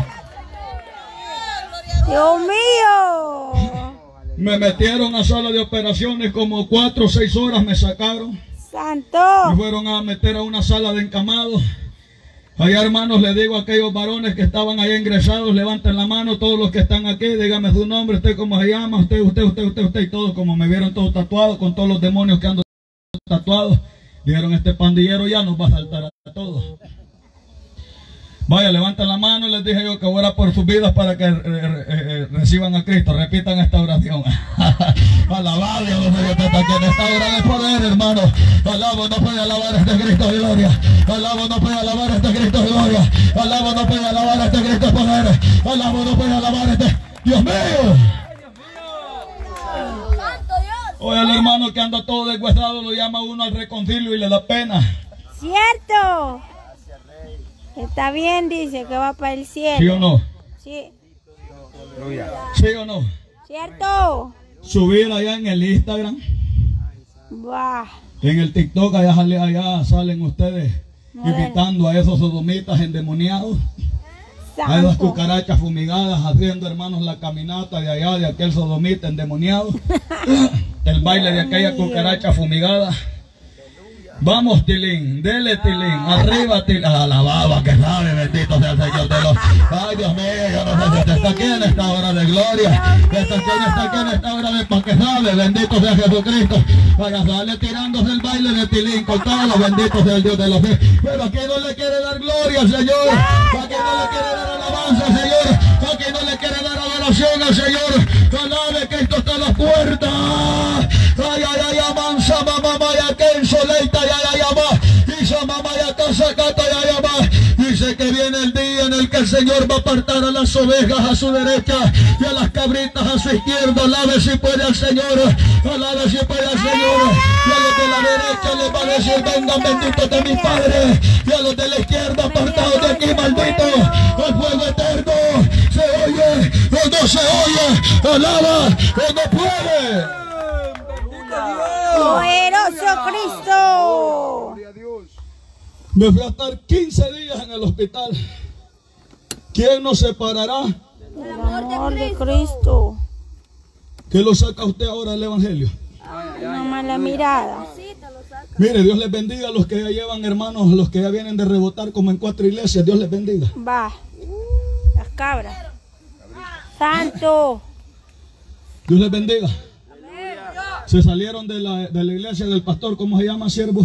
Dios mío. Me metieron a sala de operaciones como 4 o 6 horas me sacaron. Santo. Me fueron a meter a una sala de encamados. Allá, hermanos, le digo a aquellos varones que estaban ahí ingresados: levanten la mano todos los que están aquí, dígame su nombre, usted cómo se llama, usted, y todos como me vieron todos tatuados, con todos los demonios que ando tatuados. Dijeron: este pandillero ya nos va a saltar a todos. Vaya, levanten la mano. Les dije yo que ora por sus vidas para que reciban a Cristo. Repitan esta oración. Alabado Dios, Dios está aquí en esta hora de poder, hermano. Alabo, no puede alabar a este Cristo de gloria. Alabo, no puede alabar a este Cristo de gloria. Alabo, no puede alabar a este Cristo de poder. Alabo, no puede alabar a este. Dios mío. Hoy al hermano que anda todo deshuesado lo llama uno al reconcilio y le da pena. Cierto. Está bien, dice que va para el cielo. ¿Sí o no? Sí. ¿Sí o no? Cierto. Subir allá en el Instagram, Bah. en el TikTok, allá salen ustedes invitando a esos sodomitas endemoniados, a esas Santo. cucarachas fumigadas, haciendo, hermanos, la caminata de allá de aquel sodomita endemoniado, el baile de aquella cucaracha fumigada. Vamos, Tilín, dele, Tilín, arriba, Tilín, alababa que sabe, bendito sea el Señor de los... Ay, Dios mío, yo no sé si usted está aquí en esta hora de gloria, está aquí en esta hora de pa' que sabe, bendito sea Jesucristo. Vaya, sale tirándose el baile de Tilín con todo lo bendito sea el Dios de los cielos. Pero aquí no le quiere dar gloria al Señor, aquí no le quiere dar alabanza al Señor, aquí no le quiere dar adoración al Señor. Alabe que esto está a la puerta. Ay, ay, ay, amansa, mamá, maya, que ensoleita, ya, dice mamá, ya, casa, cata, ya, dice que viene el día en el que el Señor va a apartar a las ovejas a su derecha y a las cabritas a su izquierda. Alabe si puede al Señor, alabe si puede al Señor. Y a los de la derecha les va a decir: vengan, benditos de mi Padre. Y a los de la izquierda, apartados de aquí, maldito, el fuego eterno. Se oye o no se oye, alaba o no puede. Poderoso Cristo. Me fui a estar 15 días en el hospital. ¿Quién nos separará? El amor de Cristo. ¿Qué lo saca usted ahora del Evangelio? Una mala mirada. Mire, Dios les bendiga a los que ya llevan, hermanos, los que ya vienen de rebotar como en 4 iglesias. Dios les bendiga. Va. Las cabras. Santo. Dios les bendiga. Se salieron de la iglesia del pastor, ¿cómo se llama, siervo?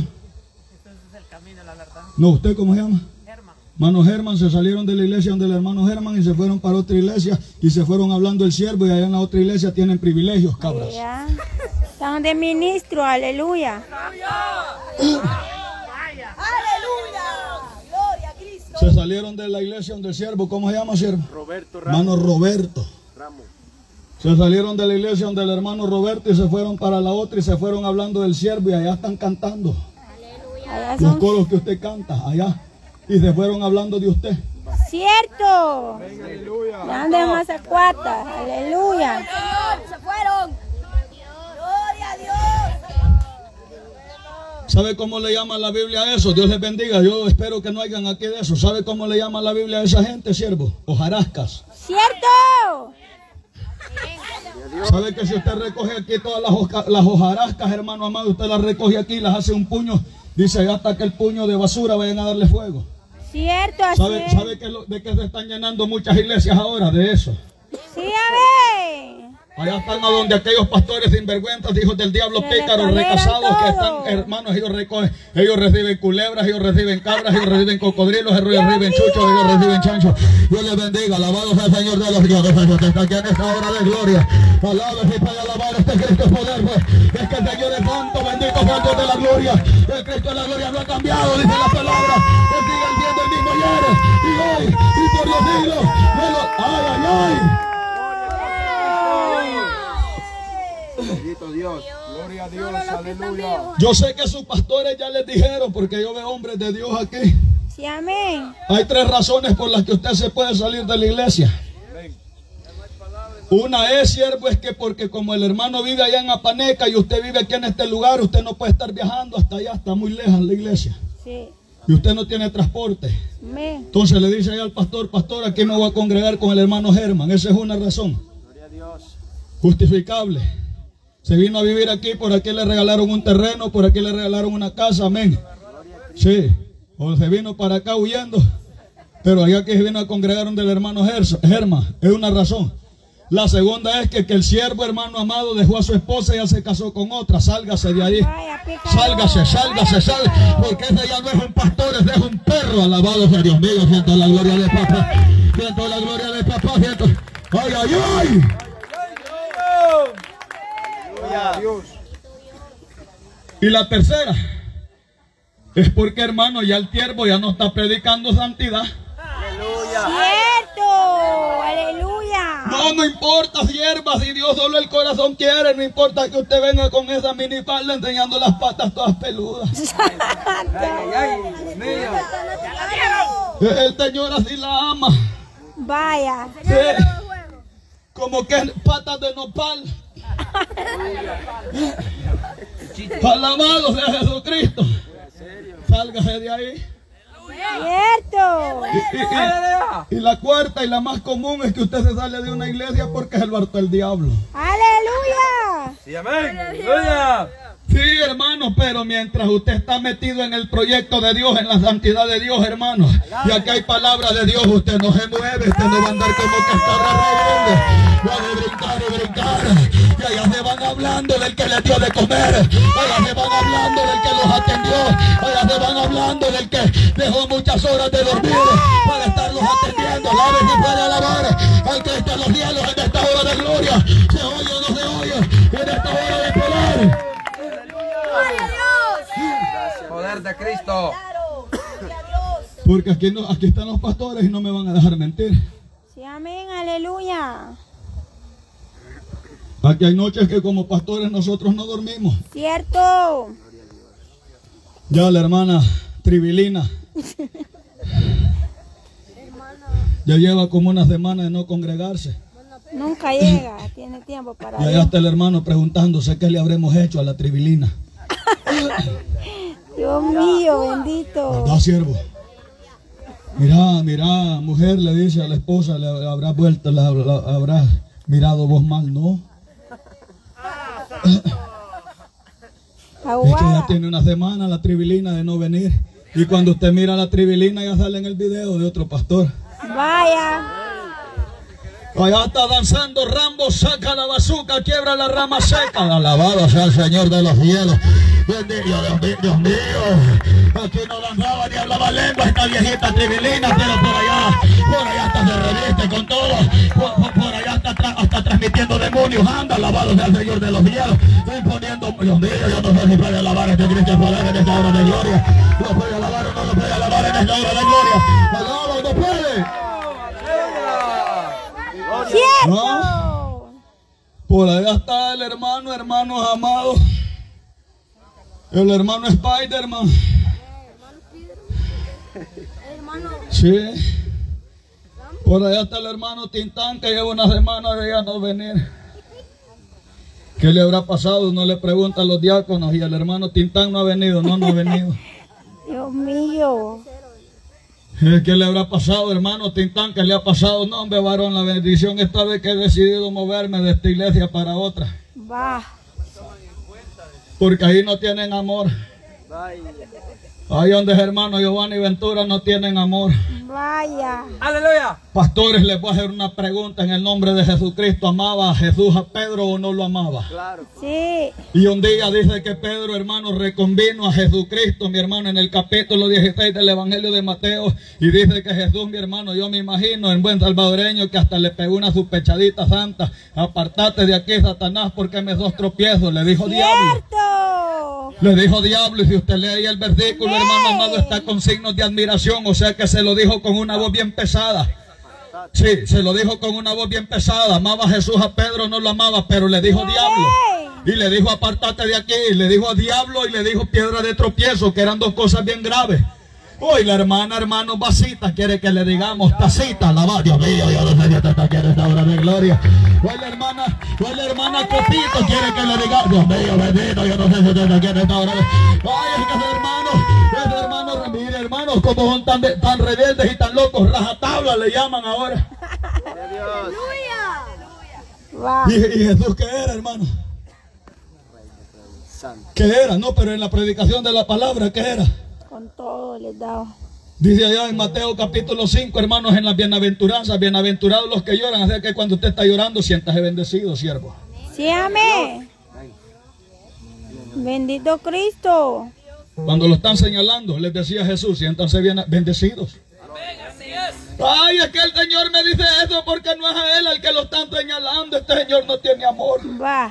No, ¿usted cómo se llama? Hermano Germán. Se salieron de la iglesia donde el hermano Germán y se fueron para otra iglesia y se fueron hablando el siervo, y allá en la otra iglesia tienen privilegios, cabras. Ya. Están de ministro, aleluya. Se salieron de la iglesia donde el siervo, ¿cómo se llama, siervo? Roberto Hermano Roberto. Se salieron de la iglesia donde el hermano Roberto y se fueron para la otra y se fueron hablando del siervo, y allá están cantando Allá los son coros que usted canta allá, y se fueron hablando de usted. cierto. Aleluya. Dan de Mazacuata, aleluya. Se fueron. Gloria a Dios. ¿Sabe cómo le llama la Biblia a eso? Dios les bendiga. Yo espero que no hayan aquí de eso. ¿Sabe cómo le llama la Biblia a esa gente, siervo? Hojarascas. Cierto. ¿Sabe que si usted recoge aquí todas las hojarascas, hermano amado, usted las recoge aquí, las hace un puño, dice hasta que el puño de basura vayan a darle fuego? Cierto, así es. ¿Sabe de qué se están llenando muchas iglesias ahora? De eso. Sí, a ver. Allá están a donde aquellos pastores sinvergüenzas, hijos del diablo, pícaros, recasados, que están, hermanos, ellos recogen, ellos reciben culebras, ellos reciben cabras, ellos reciben cocodrilos, ellos reciben chuchos, ellos reciben chanchos. Dios les bendiga, alabados al Señor de los dioses, está aquí en esta hora de gloria. Alabados y para alabar este Cristo es poder, pues. Es que el Señor es santo, bendito sea el Dios de la gloria. El Cristo de la gloria no ha cambiado, dice la palabra. Él sigue siendo el mismo ayer y hoy y por los siglos. ¡Ay, ay, ay! Bendito Dios. Gloria a Dios. Aleluya. Yo sé que sus pastores ya les dijeron, porque yo veo hombres de Dios aquí. Sí, amén. Hay 3 razones por las que usted se puede salir de la iglesia. Una es, siervo, es que porque como el hermano vive allá en Apaneca y usted vive aquí en este lugar, usted no puede estar viajando hasta allá, está muy lejos la iglesia. Sí. Y usted no tiene transporte. Amén. Entonces le dice allá al pastor, pastor, aquí me voy a congregar con el hermano Germán. Esa es una razón. Gloria a Dios. Justificable. Se vino a vivir aquí, por aquí le regalaron un terreno, por aquí le regalaron una casa, amén. Sí. O se vino para acá huyendo, pero allá que se vino a congregar donde el hermano Germán. Es una razón. La segunda es que el siervo, hermano amado, dejó a su esposa y ya se casó con otra. Sálgase de ahí. Sálgase, porque ese ya no es un pastor, ese es un perro. Alabado sea Dios mío, siento la gloria de papá. Siento la gloria de papá, siento. ¡Ay, ay, ay! Gloria a Dios. Y la tercera es porque, hermano, ya el siervo ya no está predicando santidad. Cierto, aleluya. No importa, sierva, si Dios solo el corazón quiere, no importa que usted venga con esa minifalda enseñando las patas todas peludas. El Señor así la ama. Vaya. Sí. Como que patas de nopal. Alabado sea Jesucristo. Sálgase de ahí. Cierto. Y la cuarta y la más común es que usted se sale de una iglesia porque se lo hartó el diablo. Aleluya. Sí, amén. Aleluya. Sí, hermano, pero mientras usted está metido en el proyecto de Dios, en la santidad de Dios, hermano, y aquí hay palabra de Dios, usted no se mueve, usted no va a andar como cascarra rebelde, va a brincar y brincar, y allá se van hablando del que les dio de comer, allá se van hablando del que los atendió, allá se van hablando del que dejó muchas horas de dormir para estarlos atendiendo. Alabe si puede alabar al que está en los cielos en esta hora de gloria. ¿Se oye o no se oye en esta hora de poder? Poder de Cristo. Porque aquí están los pastores y no me van a dejar mentir. Sí, amén, aleluya. Aquí hay noches que como pastores nosotros no dormimos. Cierto. Ya la hermana Tribilina ya lleva como una semana de no congregarse. Nunca llega, tiene tiempo para Y allá está el hermano preguntándose qué le habremos hecho a la Tribilina. Dios mío, bendito. ¿Verdad, siervo? Mira, mujer, le dice a la esposa, le habrá vuelto, habrá mirado vos mal, ¿no? Es que ya tiene una semana la Tribilina de no venir. Y cuando usted mira a la Tribilina ya sale en el video de otro pastor. Vaya. Allá está danzando Rambo, saca la bazuca, quiebra la rama seca. Alabado sea el Señor de los cielos. Bendito Dios mío. Aquí no danzaba ni hablaba lengua esta viejita Tribilina, pero por allá hasta se reviste con todo. Por allá hasta transmitiendo demonios. Anda, alabado sea el Señor de los cielos. Imponiendo, Dios mío, yo no sé si puede alabar este Cristo poder en esta hora de gloria. ¿Lo puede alabar o no lo puede alabar en esta hora de gloria? Alaba o no puede. ¡Cierto! ¿No? Por allá está el hermanos amados. El hermano Spiderman. Sí. Por allá está el hermano Tintán, que lleva una semana de ya no venir. ¿Qué le habrá pasado? No le preguntan los diáconos. Y el hermano Tintán no ha venido. No ha venido. Dios mío. ¿Qué le habrá pasado, hermano Tintán? ¿Qué le ha pasado? No, hombre, varón, la bendición esta vez que he decidido moverme de esta iglesia para otra. Va. Porque ahí no tienen amor. Ahí donde hermano Giovanni Ventura no tienen amor. Vaya. Aleluya. Pastores, les voy a hacer una pregunta en el nombre de Jesucristo. ¿Amaba a Jesús a Pedro o no lo amaba? Claro. Sí. Y un día dice que Pedro, hermano, reconvino a Jesucristo, mi hermano, en el capítulo 16 del Evangelio de Mateo. Y dice que Jesús, mi hermano, yo me imagino en buen salvadoreño que hasta le pegó una sospechadita santa. Apartate de aquí, Satanás, porque me sos tropiezo. Le dijo diablo. ¡Cierto! Le dijo diablo. Y si usted lee ahí el versículo, hermano amado, está con signos de admiración. O sea que se lo dijo con una voz bien pesada. Sí, se lo dijo con una voz bien pesada. Amaba a Jesús a Pedro, no lo amaba, pero le dijo diablo. Y le dijo apartate de aquí. Y le dijo diablo y le dijo piedra de tropiezo, que eran dos cosas bien graves. Hoy la hermana, hermano, Basita quiere que le digamos tacita, alabado. Dios mío, yo no sé si te quiere esta hora de gloria. Hoy la hermana Copito quiere que le digamos, Dios mío, bendito, yo no sé si te quiere esta hora de... Ay, es que ese hermano, mire hermanos, como son tan rebeldes y tan locos, rajatabla le llaman ahora. Va. ¿Y Jesús qué era, hermano? ¿Qué era? No, pero en la predicación de la palabra, ¿qué era? Con todo les daba. Dice allá en Mateo capítulo 5, hermanos, en las bienaventuranzas, bienaventurados los que lloran. Así que cuando usted está llorando, siéntase bendecido, siervo. Sí, amén. Bendito Cristo. Cuando lo están señalando, les decía Jesús, siéntanse bien bendecidos. Ay, es que el Señor me dice eso porque no es a Él al que lo están señalando. Este Señor no tiene amor. Va.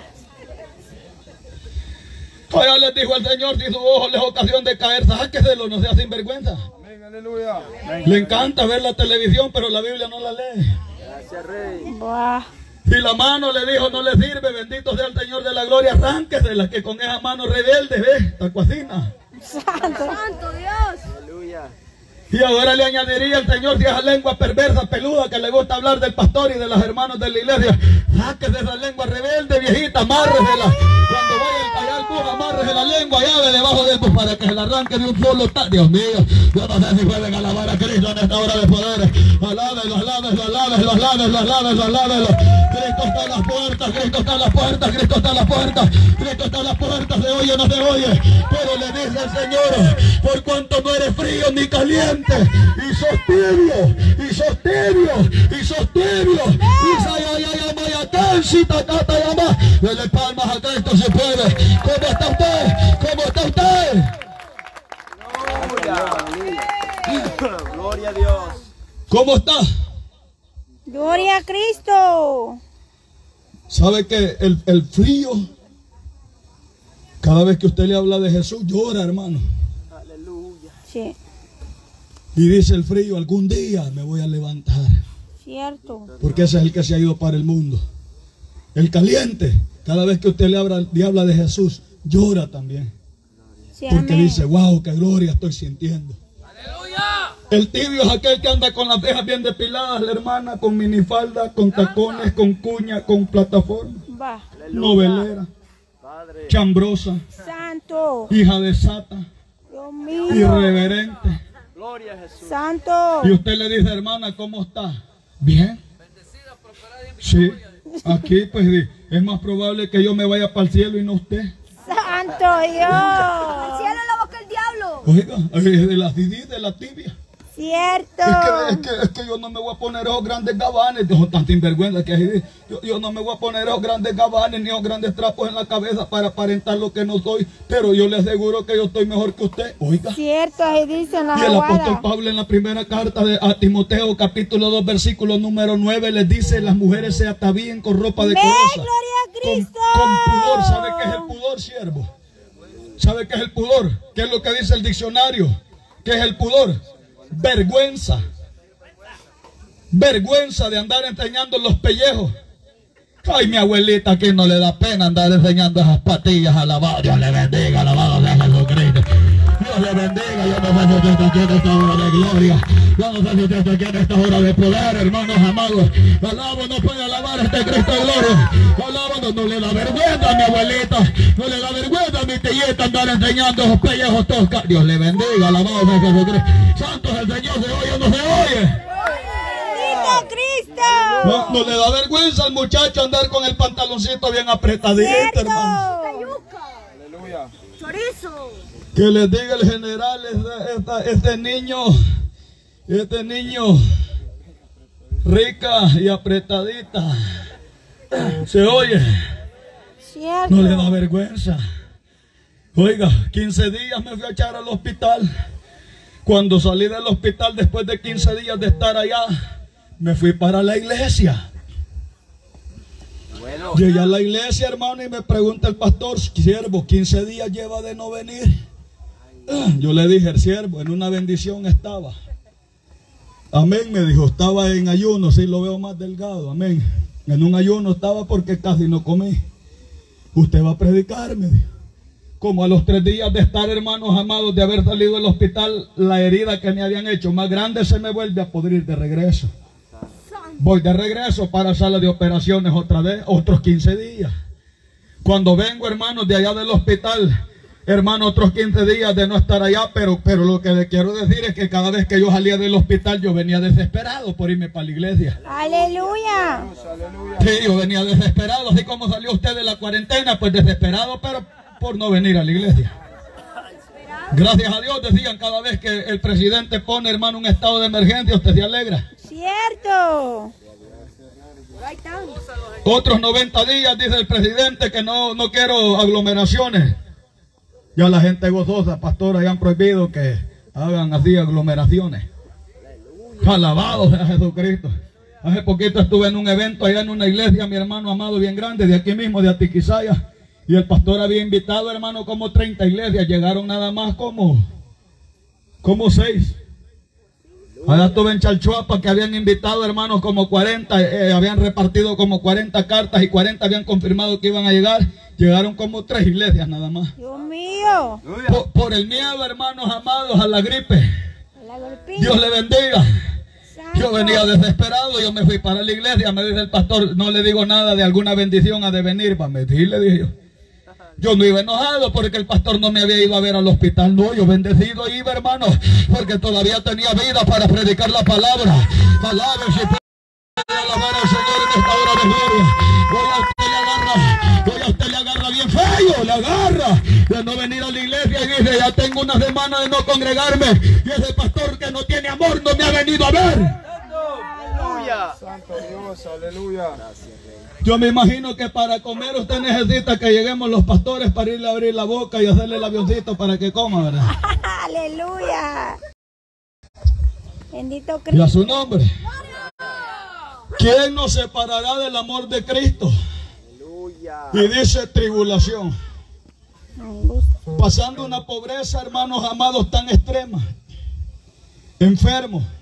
Allá les dijo el Señor, si su ojo les es ocasión de caer, sáqueselo, no sea sinvergüenza. Amén, aleluya. Le encanta ver la televisión, pero la Biblia no la lee. Gracias, Rey. Va. Si la mano le dijo no le sirve, bendito sea el Señor de la gloria, arránquesela, que con esa mano rebelde, ve, tacuacina. Santo Dios. Aleluya. Y ahora le añadiría el Señor, si esa lengua perversa, peluda, que le gusta hablar del pastor y de los hermanos de la iglesia, sáquese esa lengua rebelde, viejita, amárresela. Cuando vaya allá al bus, amárrese la lengua llave debajo del bus para que se la arranque de un solo Dios mío, yo no sé si pueden alabar a Cristo en esta hora de poder. Alábelo, alábelo, alábelo, alábelo, alábelo, alábelo. Cristo está en las puertas, Cristo está en las puertas, Cristo está en las puertas, Cristo está en las puertas, se oye o no se oye. Pero le dice el Señor, por cuanto no eres frío ni caliente, y sos tibio, y sos tibio, y sos tibio, y dele palmas a Cristo si puede. ¿Cómo está usted? ¿Cómo está usted? Gloria a Dios. ¿Cómo está? Gloria a Cristo. ¿Sabe que el frío, cada vez que usted le habla de Jesús, llora, hermano? Aleluya. Sí. Y dice el frío, algún día me voy a levantar. Cierto. Porque ese es el que se ha ido para el mundo. El caliente, cada vez que usted le habla de Jesús, llora también. Sí, Porque amén. dice, wow, qué gloria estoy sintiendo. El tibio es aquel que anda con las cejas bien depiladas, la hermana, con minifalda, con tacones, con cuña, con plataforma, Va. novelera, Padre. chambrosa, Santo. hija de sata, Dios mío. irreverente. Gloria a Jesús. Santo. Y usted le dice, hermana, ¿cómo está? Bien. Sí, aquí pues es más probable que yo me vaya para el cielo y no usted. Santo El Dios. cielo en la boca del diablo. Oiga, de la tibia. Cierto. Es que yo no me voy a poner esos grandes gabanes, dijo tan sinvergüenza que hay. Yo no me voy a poner esos grandes gabanes ni esos grandes trapos en la cabeza para aparentar lo que no soy, pero yo le aseguro que yo estoy mejor que usted. Oiga. Cierto, ahí dicen la Y el apóstol aguada. Pablo en la primera carta a Timoteo, capítulo 2, versículo número 9, les dice, las mujeres se atavíen con ropa decorosa. Gloria a Cristo. Con pudor. ¿Sabe qué es el pudor, siervo? ¿Sabe qué es el pudor? ¿Qué es lo que dice el diccionario? ¿Qué es el pudor? Vergüenza. Vergüenza de andar enseñando los pellejos. Ay, mi abuelita, que no le da pena andar enseñando esas patillas. Alabado, Dios le bendiga, alabado sea Jesucristo. Dios le bendiga. Yo no sé si usted está aquí en esta hora de gloria. Yo no sé si usted está aquí en esta hora de poder, hermanos amados. Alabado, no puede alabar a este Cristo de gloria. Alabado, no le da vergüenza a mi abuelita. No le da vergüenza a mi tilleta andar enseñando esos pellejos toscos. Dios le bendiga, alabado sea Jesucristo. Santo es el Señor, ¿se oye o no se oye? Bendito Cristo. No le da vergüenza al muchacho andar con el pantaloncito bien apretadito, hermano. Cierto. Aleluya. Chorizo. Que les diga el general, este niño, rica y apretadita, se oye, Cierto. no le da vergüenza. Oiga, 15 días me fui a echar al hospital. Cuando salí del hospital, después de 15 días de estar allá, me fui para la iglesia. Bueno. Llegué a la iglesia, hermano, y me pregunta el pastor, siervo, 15 días lleva de no venir. Yo le dije, el siervo, en una bendición estaba. Amén, me dijo, estaba en ayuno, sí lo veo más delgado, amén. En un ayuno estaba porque casi no comí. Usted va a predicar, me dijo. Como a los 3 días de estar, hermanos amados, de haber salido del hospital, la herida que me habían hecho más grande se me vuelve a podrir de regreso. Voy de regreso para sala de operaciones otra vez, otros 15 días. Cuando vengo, hermanos, de allá del hospital, hermano, otros 15 días de no estar allá, pero lo que le quiero decir es que cada vez que yo salía del hospital, yo venía desesperado por irme para la iglesia. Aleluya. Sí, yo venía desesperado, así como salió usted de la cuarentena, pues desesperado, pero por no venir a la iglesia. Gracias a Dios, decían, cada vez que el presidente pone, hermano, un estado de emergencia, usted se alegra. Cierto. Otros 90 días, dice el presidente, que no quiero aglomeraciones. Ya la gente gozosa, pastor, hayan prohibido que hagan así aglomeraciones. Alabado sea Jesucristo. Hace poquito estuve en un evento allá en una iglesia, mi hermano amado, bien grande, de aquí mismo, de Atiquizaya. Y el pastor había invitado, hermano, como 30 iglesias. Llegaron nada más como 6. Allá estuve en Chalchuapa, que habían invitado, hermanos, como 40. Habían repartido como 40 cartas y 40 habían confirmado que iban a llegar. Llegaron como 3 iglesias nada más. Dios mío. Por el miedo, hermanos amados, a la gripe. La golpilla. Dios le bendiga. Santo. Yo venía desesperado, yo me fui para la iglesia. Me dice el pastor, no le digo nada de alguna bendición a de venir para medir, le dije yo. Yo no iba enojado porque el pastor no me había ido a ver al hospital. No, yo bendecido iba, hermano, porque todavía tenía vida para predicar la palabra. Palabra, si puede alabar al Señor en esta hora de gloria. Hoy a usted le agarra bien feo, le agarra de no venir a la iglesia y dice, ya tengo una semana de no congregarme. Y ese pastor que no tiene amor no me ha venido a ver. Aleluya. Santo Dios, aleluya. Yo me imagino que para comer usted necesita que lleguemos los pastores para irle a abrir la boca y hacerle el avioncito para que coma, ¿verdad? Aleluya. Bendito Y a Cristo. su nombre. ¿Quién nos separará del amor de Cristo? Aleluya. Y dice tribulación. Angustia. Pasando una pobreza, hermanos amados, tan extrema. Enfermo.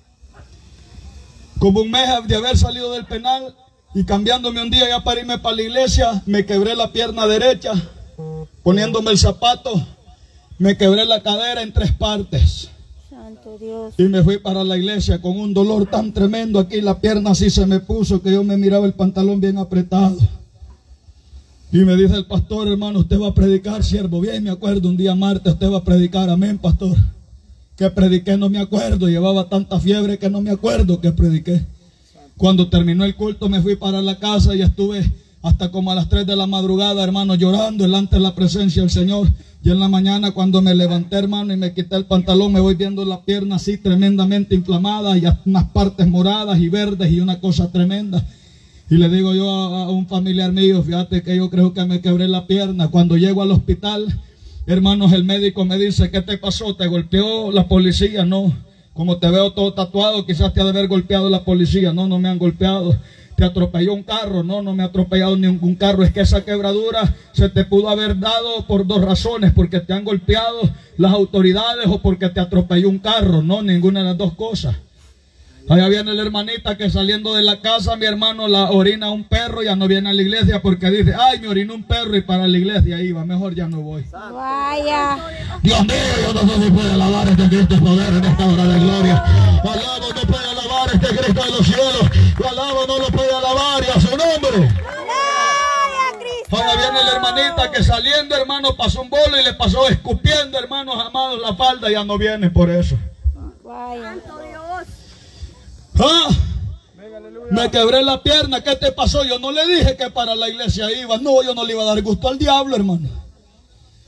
Como un mes de haber salido del penal. Y cambiándome un día ya para irme para la iglesia, me quebré la pierna derecha, poniéndome el zapato, me quebré la cadera en 3 partes. Santo Dios. Y me fui para la iglesia con un dolor tan tremendo aquí, la pierna así se me puso que yo me miraba el pantalón bien apretado. Y me dice el pastor, hermano, usted va a predicar, siervo. Bien, me acuerdo, un día martes usted va a predicar, amén, pastor. Que prediqué no me acuerdo, llevaba tanta fiebre que no me acuerdo que prediqué. Cuando terminó el culto me fui para la casa y estuve hasta como a las 3 de la madrugada, hermano, llorando delante de la presencia del Señor. Y en la mañana cuando me levanté, hermano, y me quité el pantalón, me voy viendo la pierna así tremendamente inflamada y unas partes moradas y verdes y una cosa tremenda. Y le digo yo a un familiar mío, fíjate que yo creo que me quebré la pierna. Cuando llego al hospital, hermanos, el médico me dice, ¿qué te pasó? ¿Te golpeó la policía? No. Como te veo todo tatuado, quizás te ha de haber golpeado la policía. No, no me han golpeado. ¿Te atropelló un carro? No, no me ha atropellado ningún carro. Es que esa quebradura se te pudo haber dado por 2 razones. Porque te han golpeado las autoridades o porque te atropelló un carro. No, ninguna de las 2 cosas. Allá viene la hermanita que saliendo de la casa, mi hermano, la orina un perro, ya no viene a la iglesia porque dice, ay, me orinó un perro y para la iglesia iba, mejor ya no voy. Vaya. Dios mío, yo no sé si puede alabar este Cristo poder en esta hora de gloria. Alaba, no puede alabar este Cristo de los cielos. Alaba, no lo puede alabar y a su nombre. Gloria a Cristo. Ahora viene la hermanita que saliendo, hermano, pasó un bolo y le pasó escupiendo, hermanos amados, la falda, ya no viene por eso. Vaya. Santo Dios. ¿Ah? Me quebré la pierna, ¿qué te pasó? Yo no le dije que para la iglesia iba. No, yo no le iba a dar gusto al diablo, hermano.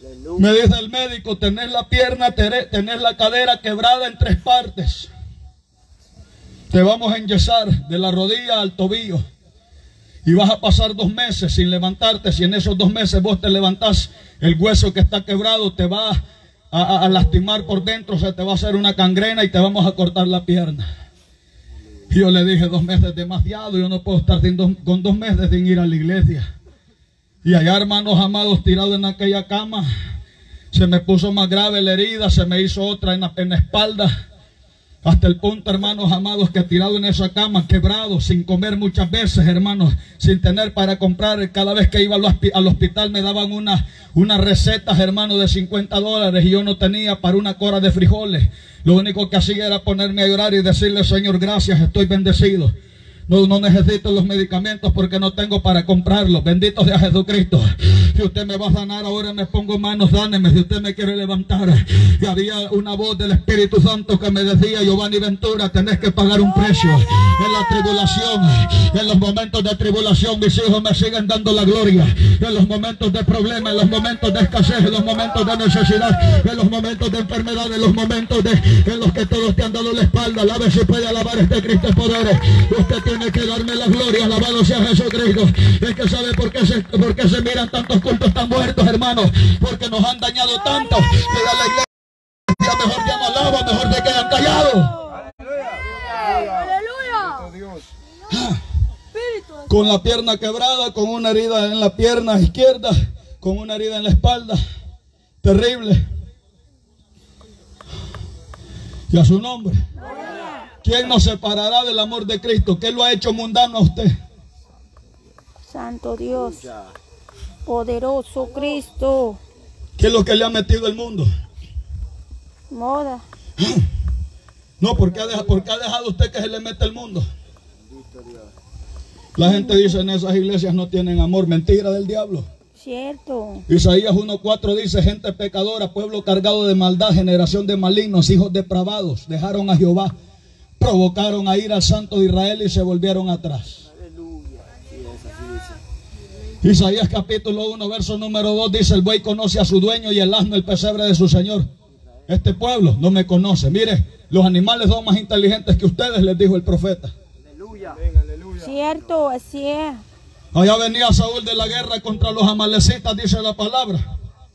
Me dice el médico, tenés la pierna, tenés la cadera quebrada en 3 partes. Te vamos a enyesar de la rodilla al tobillo. Y vas a pasar 2 meses sin levantarte. Si en esos 2 meses vos te levantás, el hueso que está quebrado te va a lastimar por dentro, se te va a hacer una gangrena y te vamos a cortar la pierna. Y yo le dije, 2 meses es demasiado, yo no puedo estar con 2 meses sin ir a la iglesia. Y allá, hermanos amados, tirado en aquella cama, se me puso más grave la herida, se me hizo otra en la espalda. Hasta el punto, hermanos amados, que tirado en esa cama, quebrado, sin comer muchas veces, hermanos, sin tener para comprar. Cada vez que iba al hospital me daban unas recetas, hermanos, de $50 y yo no tenía para una cora de frijoles. Lo único que hacía era ponerme a llorar y decirle, Señor, gracias, estoy bendecido. No necesito los medicamentos porque no tengo para comprarlos. Bendito sea Jesucristo. Si usted me va a sanar ahora, me pongo manos, sáneme. Si usted me quiere levantar. Y había una voz del Espíritu Santo que me decía, Giovanni Ventura, tenés que pagar un precio. En la tribulación, en los momentos de tribulación, mis hijos me siguen dando la gloria. En los momentos de problema, en los momentos de escasez, en los momentos de necesidad, en los momentos de enfermedad, en los momentos en los que todos te han dado la espalda. Alabe si puede alabar este Cristo poder. Usted tiene que darme la gloria, alabado sea Jesucristo. Es que sabe por qué se miran tantos cultos tan muertos, hermanos, porque nos han dañado tanto que a la iglesia mejor ya no alaba, mejor se quedan callados. Con la pierna quebrada, con una herida en la pierna izquierda, con una herida en la espalda, terrible. Y a su nombre. ¿Quién nos separará del amor de Cristo? ¿Qué lo ha hecho mundano a usted? Santo Dios, poderoso Cristo. ¿Qué es lo que le ha metido el mundo? Moda. No, ¿por qué ha dejado usted que se le mete el mundo? La gente dice en esas iglesias no tienen amor. Mentira del diablo. Cierto. Isaías 1:4 dice, gente pecadora, pueblo cargado de maldad, generación de malignos, hijos depravados, dejaron a Jehová. Provocaron a ir al Santo de Israel y se volvieron atrás. Isaías capítulo 1, verso número 2 dice, el buey conoce a su dueño y el asno el pesebre de su señor. Este pueblo no me conoce. Mire, los animales son más inteligentes que ustedes, les dijo el profeta. Aleluya. Cierto, así es. Allá venía Saúl de la guerra contra los amalecitas, dice la palabra.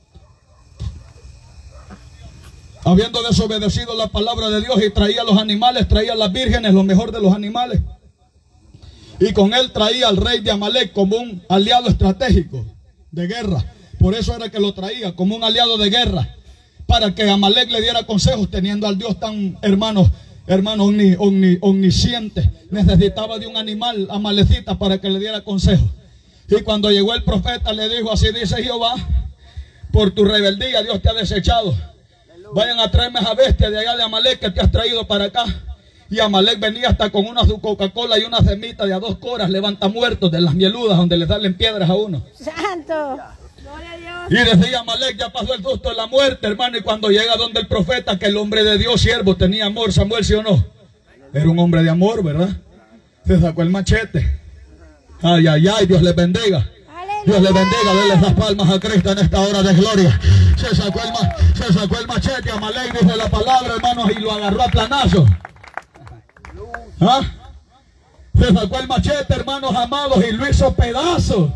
Habiendo desobedecido la palabra de Dios y traía los animales, traía las vírgenes, lo mejor de los animales. Y con él traía al rey de Amalek como un aliado estratégico de guerra. Por eso era que lo traía como un aliado de guerra. Para que Amalek le diera consejos, teniendo al Dios tan hermano omnisciente. Necesitaba de un animal amalecita para que le diera consejos. Y cuando llegó el profeta le dijo, así dice Jehová, por tu rebeldía Dios te ha desechado. Vayan a traerme esa bestia de allá de Amalek que te has traído para acá. Y Amalek venía hasta con una su Coca-Cola y una semita de a 2 coras, levanta muertos de las mieludas donde le salen piedras a uno. Santo. Y decía Amalek, ya pasó el susto de la muerte, hermano. Y cuando llega donde el profeta, que el hombre de Dios, siervo, tenía amor, Samuel, ¿sí o no? Era un hombre de amor, ¿verdad? Se sacó el machete. Ay, ay, ay, Dios les bendiga. Dios le bendiga, denle esas palmas a Cristo en esta hora de gloria. Se sacó el machete, Amalek dice la palabra, hermanos, y lo agarró a planazo. ¿Ah? Se sacó el machete, hermanos amados, y lo hizo pedazo.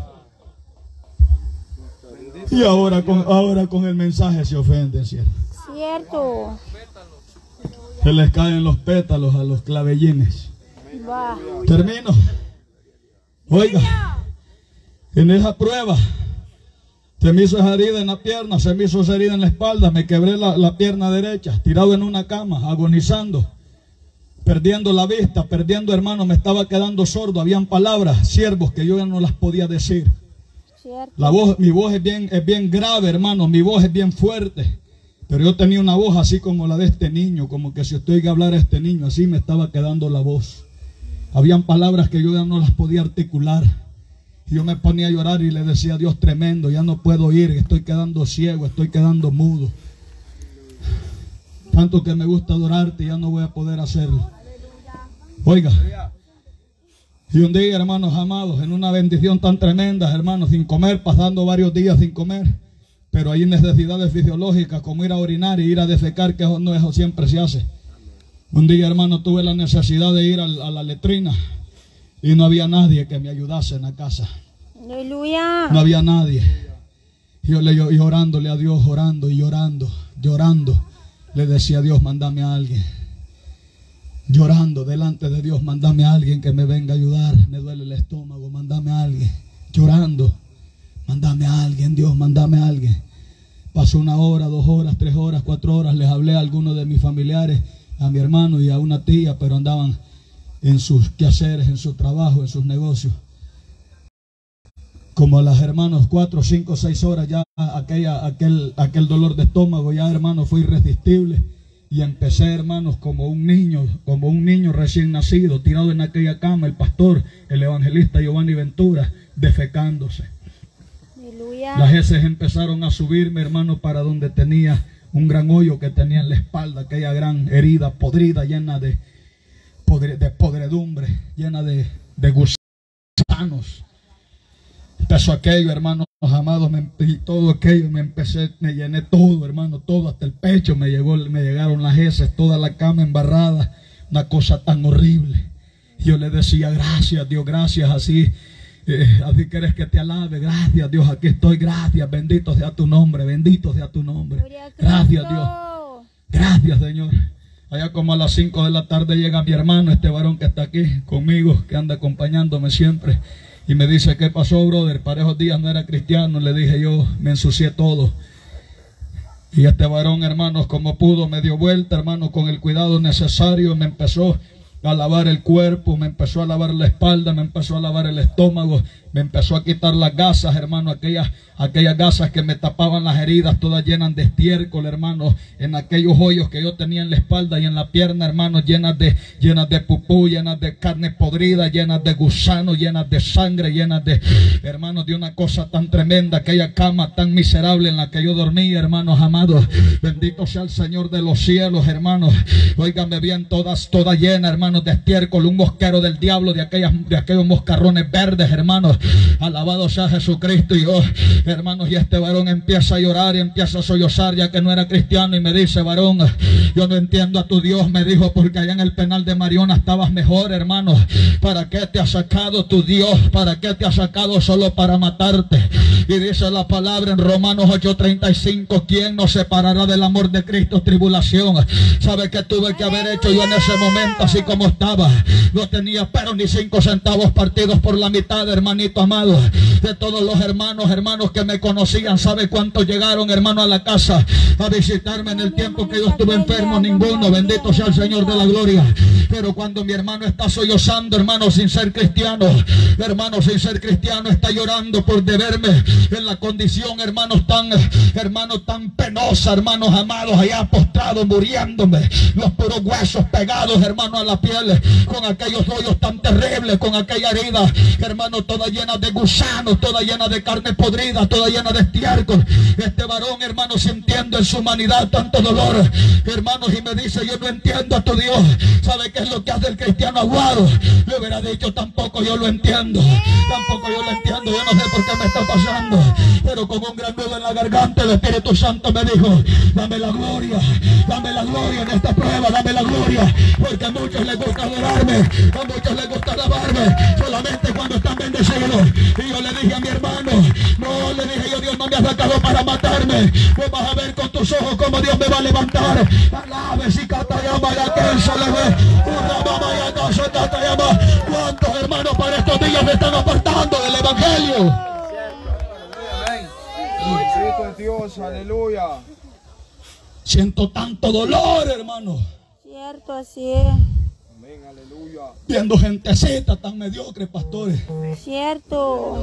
Y ahora con el mensaje se ofenden, ¿cierto? Cierto. Se les caen los pétalos a los clavellines. Va. Termino. Oiga. En esa prueba se me hizo esa herida en la pierna, se me hizo esa herida en la espalda, me quebré la pierna derecha, tirado en una cama, agonizando, perdiendo la vista, perdiendo, hermano, me estaba quedando sordo. Habían palabras, siervos, que yo ya no las podía decir. Cierto. Mi voz es bien grave, hermano, mi voz es bien fuerte, pero yo tenía una voz así como la de este niño, como que si estoy a hablar a este niño, así me estaba quedando la voz. Habían palabras que yo ya no las podía articular. Yo me ponía a llorar y le decía a Dios, tremendo, ya no puedo ir, estoy quedando ciego, estoy quedando mudo. Tanto que me gusta adorarte, ya no voy a poder hacerlo. Oiga, y un día, hermanos amados, en una bendición tan tremenda, hermanos, sin comer, pasando varios días sin comer, Pero hay necesidades fisiológicas como ir a orinar y ir a defecar, que eso siempre se hace. Un día, hermano, tuve la necesidad de ir a la letrina y no había nadie que me ayudase en la casa. Aleluya. No había nadie. Y yo orándole a Dios, orando y llorando, le decía a Dios, mándame a alguien. Llorando delante de Dios, mándame a alguien que me venga a ayudar. Me duele el estómago, mándame a alguien. Llorando, mándame a alguien, Dios, mándame a alguien. Pasó 1 hora, 2 horas, 3 horas, 4 horas. Les hablé a algunos de mis familiares, a mi hermano y a una tía, pero andaban en sus quehaceres, en su trabajo, en sus negocios. Como a las, hermanos, 4, 5, 6 horas ya aquel dolor de estómago ya, hermanos, fue irresistible. Y empecé, hermanos, como un niño recién nacido, tirado en aquella cama, el pastor, el evangelista Giovanni Ventura, defecándose. Aleluya. Las heces empezaron a subirme, hermano, para donde tenía un gran hoyo que tenía en la espalda, aquella gran herida podrida, llena de podredumbre, llena de gusanos. Empezó aquello, hermanos amados, y todo aquello me llené todo, hermano, todo hasta el pecho, me llegaron las heces, toda la cama embarrada, una cosa tan horrible. Yo le decía, gracias Dios, gracias, así quieres que te alabe, gracias Dios, aquí estoy, gracias, bendito sea tu nombre, bendito sea tu nombre, gracias Dios, gracias Señor. Allá como a las 5 de la tarde llega mi hermano, este varón que está aquí conmigo, que anda acompañándome siempre. Y me dice, ¿qué pasó, brother? Para esos días no era cristiano. Le dije yo, me ensucié todo. Y este varón, hermanos, como pudo, me dio vuelta, hermano, con el cuidado necesario. Me empezó a lavar el cuerpo, me empezó a lavar la espalda, me empezó a lavar el estómago, me empezó a quitar las gasas, hermano, aquellas gasas que me tapaban las heridas, todas llenas de estiércol, hermano, en aquellos hoyos que yo tenía en la espalda y en la pierna, hermano, llenas de pupú, llenas de carne podrida, llenas de gusanos, llenas de sangre, llenas de, hermanos, de una cosa tan tremenda, aquella cama tan miserable en la que yo dormía, hermanos amados. Bendito sea el Señor de los cielos, hermanos. Óigame bien, toda llena, hermanos, de estiércol, un mosquero del diablo, de aquellos moscarrones verdes, hermanos. Alabado sea Jesucristo. Y yo, hermanos, y este varón empieza a llorar y empieza a sollozar, ya que no era cristiano, y me dice, varón, yo no entiendo a tu Dios, me dijo, porque allá en el penal de Mariona estabas mejor, hermano. ¿Para qué te ha sacado tu Dios? ¿Para qué te ha sacado solo para matarte? Y dice la palabra en Romanos 8:35, ¿quién nos separará del amor de Cristo? Tribulación. ¿Sabe qué tuve que haber hecho yo en ese momento? Así como estaba, no tenía pero ni 5 centavos partidos por la mitad, hermanito amado. De todos los hermanos que me conocían, ¿sabe cuántos llegaron, hermano, a la casa a visitarme en el tiempo que yo estuve enfermo? Ninguno, bendito sea el Señor de la gloria. Pero cuando mi hermano está sollozando, hermano, sin ser cristiano, está llorando por deberme en la condición, hermanos, tan penosa, hermanos amados, allá postrado, muriéndome, los puros huesos pegados, hermano, a la piel, con aquellos hoyos tan terribles, con aquella herida, hermano, toda llena de gusanos, toda llena de carne podrida, toda llena de estiércol. Este varón, hermano, sintiendo en su humanidad tanto dolor, hermanos, y me dice, yo no entiendo a tu Dios. ¿Sabe qué es lo que hace el cristiano aguado? Le hubiera dicho, tampoco yo lo entiendo, yo no sé por qué me está pasando, pero con un gran nudo en la garganta el Espíritu Santo me dijo, dame la gloria en esta prueba, dame la gloria, porque a muchos les gusta adorarme, a muchos les gusta alabarme solamente cuando están bendecidos. Y yo le dije a mi hermano, no, le dije yo, Dios no me ha sacado para matarme, pues vas a ver con tus ojos cómo Dios me va a levantar. Alabe si catayama ya que se le ve, ¿cuántos hermanos para estos días me están apartando del evangelio? Bendito es Dios, aleluya. Siento tanto dolor, hermano. Cierto, así es. Amén, aleluya. Viendo gentecita tan mediocre, pastores. Cierto.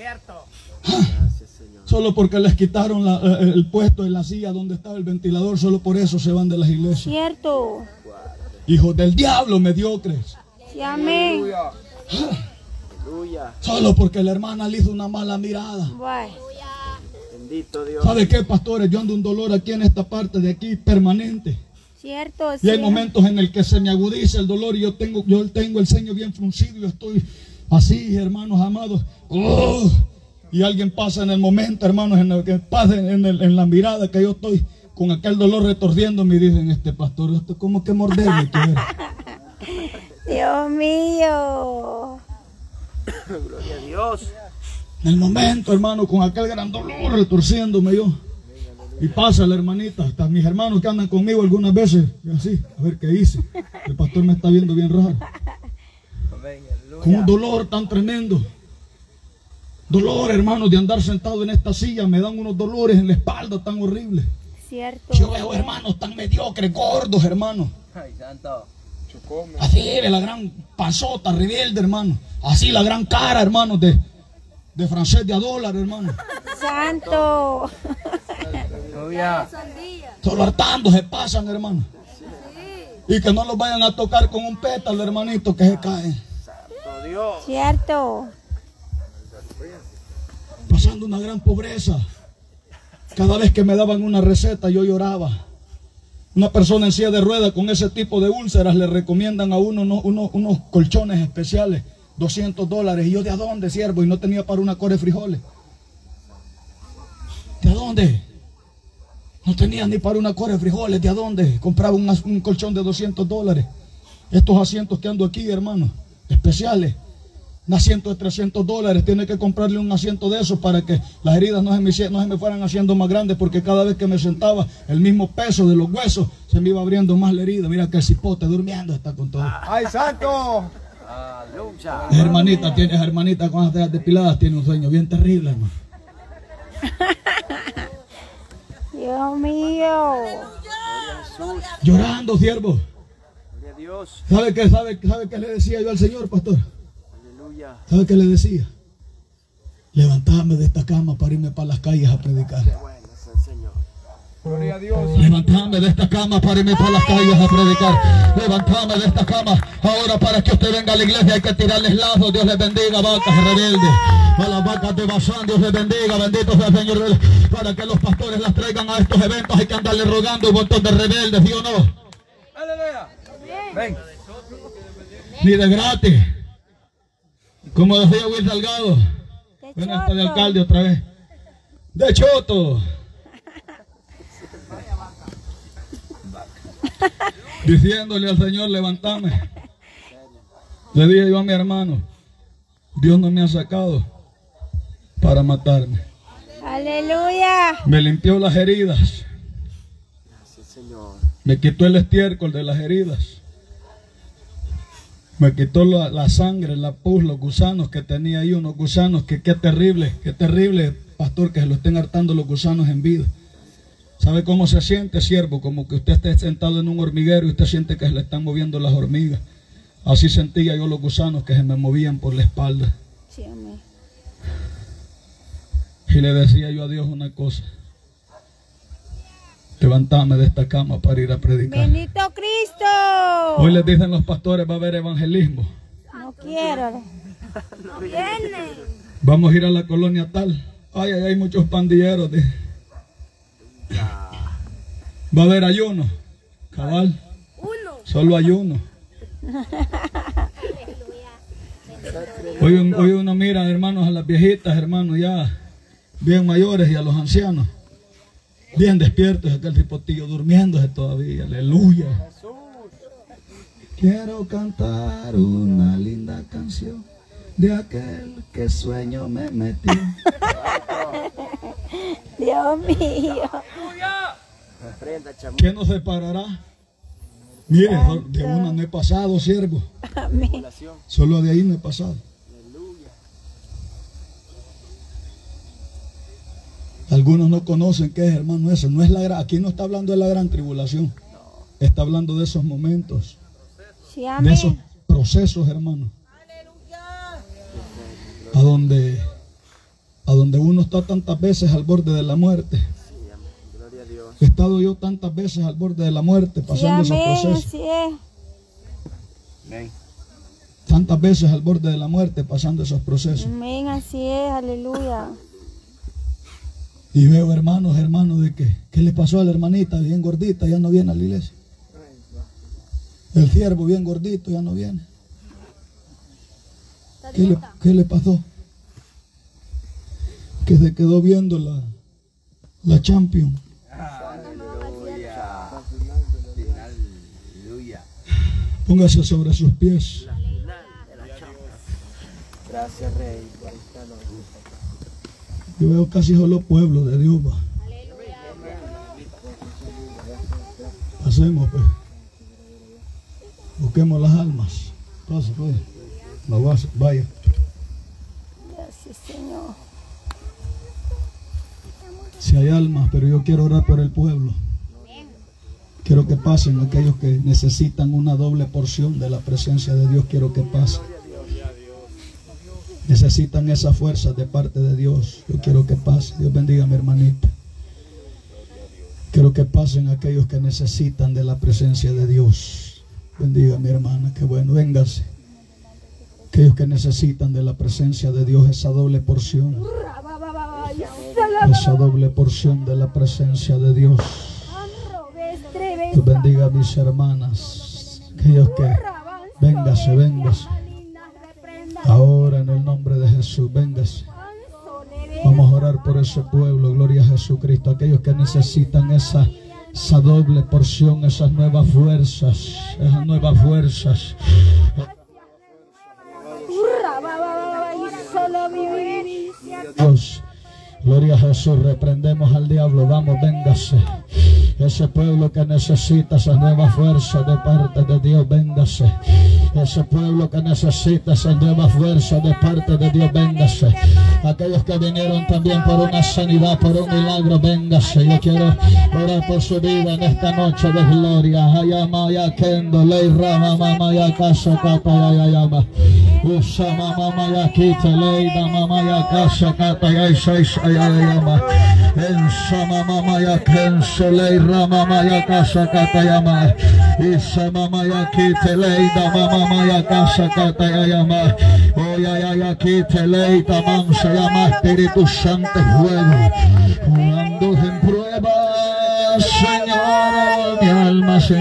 Solo porque les quitaron el puesto en la silla donde estaba el ventilador, solo por eso se van de las iglesias. Cierto. Hijos del diablo, mediocres. Sí, amén. Aleluya. Solo porque la hermana le hizo una mala mirada. Bueno. Bendito Dios. ¿Sabe qué, pastores? Yo ando un dolor aquí en esta parte de aquí permanente. Cierto, Y hay momentos en el que se me agudiza el dolor y yo tengo el ceño bien fruncido y yo estoy así, hermanos amados. Y alguien pasa en el momento, hermanos, en el que pasa en la mirada que yo estoy con aquel dolor retorciéndome y dicen, este pastor, esto como que morderme quiere. Dios mío. Gloria a Dios. En el momento, hermano, con aquel gran dolor retorciéndome yo. Y pasa la hermanita, hasta mis hermanos que andan conmigo algunas veces, y así, a ver qué hice. El pastor me está viendo bien raro. Con un dolor tan tremendo. Dolor, hermanos, de andar sentado en esta silla. Me dan unos dolores en la espalda tan horribles. Cierto. Yo veo hermanos tan mediocres, gordos, hermanos. Ay, santo. Chocome. Así de la gran panzota, rebelde, hermano. Así la gran cara, hermano, de francés de $1, hermano. Santo. Aleluya. Sandía. Solo hartando se pasan, hermano. Y que no los vayan a tocar con un pétalo, hermanito, que se caen. Santo Dios. Cierto. Pasando una gran pobreza. Cada vez que me daban una receta yo lloraba. Una persona en silla de ruedas con ese tipo de úlceras le recomiendan a uno unos colchones especiales, $200. Y yo, ¿de a dónde, siervo? Y no tenía para una core de frijoles. ¿De a dónde? No tenía ni para una core de frijoles. ¿De a dónde? Compraba un colchón de $200. Estos asientos que ando aquí, hermano, especiales. Un asiento de $300, tiene que comprarle un asiento de esos para que las heridas no se me fueran haciendo más grandes, porque cada vez que me sentaba, el mismo peso de los huesos se me iba abriendo más la herida. Mira que el cipote durmiendo está con todo. ¡Ay, santo! Aleluya. Esa hermanita con las cejas depiladas tiene un sueño bien terrible, hermano. Dios mío. Jesús. Llorando, siervo. Gloria a Dios. ¿Sabe qué le decía yo al Señor, pastor? Aleluya. ¿Sabe qué le decía? Levantarme de esta cama para irme para las calles a predicar. Bueno es el Señor. Gloria a Dios. Levantarme de esta cama para irme para las calles a predicar. Levantarme de esta cama. Ahora para que usted venga a la iglesia hay que tirarles lazos. Dios les bendiga, vacas rebeldes. A las vacas de Bazán, Dios les bendiga. Bendito sea el Señor. Para que los pastores las traigan a estos eventos hay que andarle rogando un montón de rebeldes, ¿sí o no? Aleluya. Ven. Ni de gratis. Como decía Will Salgado. De Ven hasta de choto. alcalde otra vez. De choto. Diciéndole al Señor, levántame. Le dije yo a mi hermano, Dios no me ha sacado para matarme. Aleluya. Me limpió las heridas. Gracias, Señor. Me quitó el estiércol de las heridas. Me quitó la sangre, la pus, los gusanos que tenía ahí, unos gusanos que qué terrible, pastor, que se lo estén hartando los gusanos en vida. ¿Sabe cómo se siente, siervo? Como que usted esté sentado en un hormiguero y usted siente que se le están moviendo las hormigas. Así sentía yo los gusanos que se me movían por la espalda. Sí, amén. Y le decía yo a Dios una cosa. Levantarme de esta cama para ir a predicar. Bendito Cristo. Hoy les dicen los pastores, va a haber evangelismo. No quiero. Viene. Vamos a ir a la colonia tal. Ay, hay muchos pandilleros. Va a haber ayuno. Cabal. Uno. Solo ayuno. Hoy uno mira, hermanos, a las viejitas, hermanos, ya bien mayores, y a los ancianos bien despiertos, aquel cipotillo durmiéndose todavía. Aleluya. Quiero cantar una linda canción de aquel que sueño me metió. Dios mío. Aprenda, chamo. ¿Quién nos separará? Mire, de una no he pasado, siervo. Amén. Solo de ahí no he pasado. Aleluya. Algunos no conocen qué es, hermano, eso. No es aquí no está hablando de la gran tribulación. Está hablando de esos momentos, Sí, de esos amén. procesos, hermano. A donde uno está tantas veces al borde de la muerte. Sí, amén. Gloria a Dios. He estado yo tantas veces al borde de la muerte, Sí, pasando esos amén. procesos. Así es. Amén. Tantas veces al borde de la muerte, pasando esos procesos. Amén, así es. Aleluya. Y veo hermanos, de que, ¿qué le pasó a la hermanita? Bien gordita, ya no viene a la iglesia. El siervo bien gordito, ya no viene. ¿Qué le pasó? que se quedó viendo la Champions. Póngase sobre sus pies. Gracias, Rey, por esta noche. Yo veo casi solo pueblo de Dios. Va. Hacemos, pues. Busquemos las almas. Pasa, pues. No vas, vaya. Gracias, Señor. Si hay almas, pero yo quiero orar por el pueblo. Quiero que pasen aquellos que necesitan una doble porción de la presencia de Dios. Quiero que pasen. Necesitan esa fuerza de parte de Dios. Yo quiero que pasen. Dios bendiga a mi hermanita. Quiero que pasen aquellos que necesitan de la presencia de Dios. Bendiga a mi hermana. Qué bueno. Véngase. Aquellos que necesitan de la presencia de Dios, esa doble porción. Esa doble porción de la presencia de Dios. Dios bendiga a mis hermanas. Aquellos que véngase, véngase. Ahora en el nombre de Jesús, véngase. Vamos a orar por ese pueblo, gloria a Jesucristo. Aquellos que necesitan esa doble porción, esas nuevas fuerzas, esas nuevas fuerzas. Dios, gloria a Jesús, reprendemos al diablo, vamos, véngase. Ese pueblo que necesita esa nueva fuerza de parte de Dios, véngase. Ese pueblo que necesita esa nueva fuerza de parte de Dios, véngase. Aquellos que vinieron también por una sanidad, por un milagro, véngase. Yo quiero orar por su vida en esta noche de gloria. Ayamaya kendo, ley rama, mama ya casa, kata ya yama. Usa mama ya quita, ley da mama ya casa, kata ya yama. Ensa mama ya kenso, ley rama, mama ya casa, kata yama. Isa mama ya quita, ley da mama ya casa, kata ya yama. Oya ya quita, ley da mama se llama Espíritu Santo fuego. Cuando en pruebas, Señor, mi alma se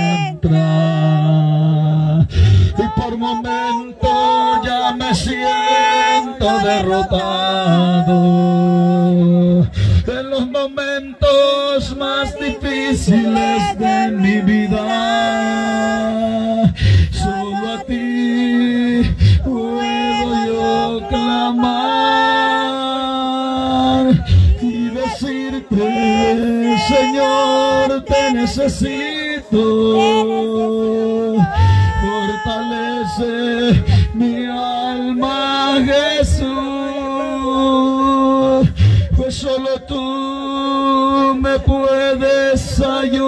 encuentra. Y por momentos ya me siento derrotado. En los momentos más difíciles de mi vida, solo a ti puedo yo clamar y decirte, Señor, te necesito. Fortalece mi alma, Jesús, pues solo tú me puedes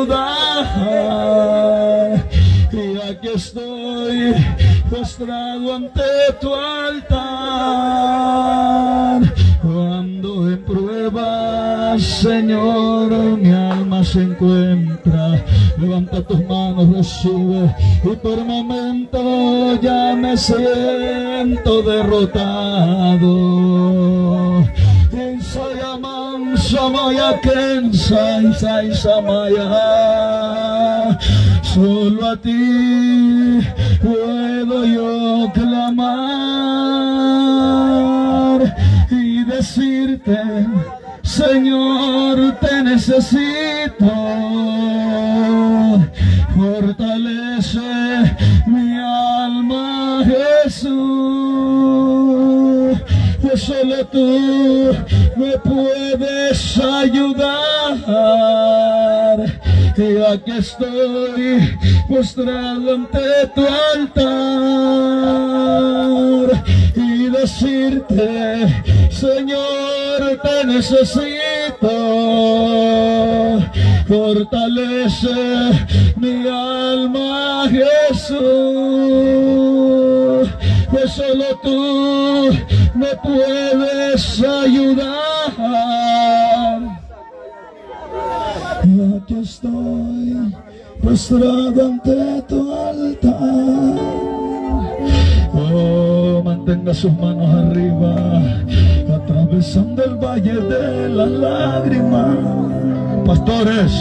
ayudar. Y aquí estoy postrado ante tu altar. Cuando en pruebas, Señor, mi alma se encuentra. Levanta tus manos, recibe. Y por momento ya me siento derrotado. Insayaman samaya kensai sai samaya. Solo a ti puedo yo clamar y decirte, Señor, te necesito. Fortalece mi alma, Jesús, pues solo tú me puedes ayudar. Y aquí estoy postrado ante tu altar y decirte, Señor, te necesito. Fortalece mi alma, Jesús, pues solo tú me puedes ayudar. Y aquí estoy postrado ante tu altar. Oh, mantenga sus manos arriba, atravesando el valle de las lágrimas. Pastores,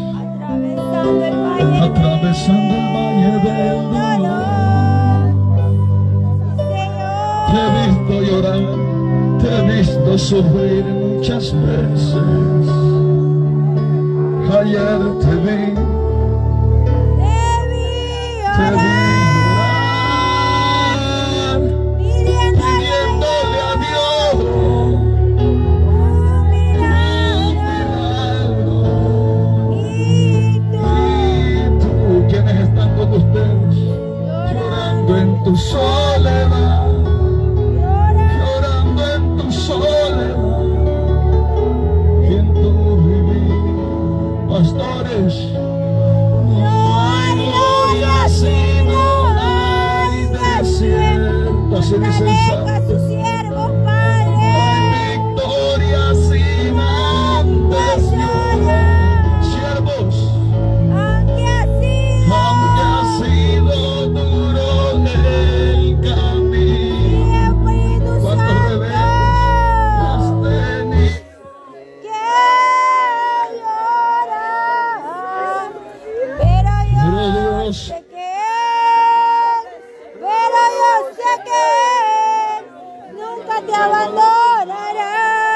atravesando el valle del dolor. Te he visto llorar, Te he visto sufrir muchas veces. Ayer te vi llorar, pidiéndole a Dios un milagro. Y tú, ¿quiénes están con ustedes? Llorando en tu soledad, llorando en tu soledad, y en tu vivir, pastores. No hay gloria si no hay desierto, así dice el santo. No hay victoria sin antes llorar. Siervos, aunque ha sido duro el camino, cuántos rebeldes has tenido. Pero Dios, Pero yo sé que nunca te abandonará.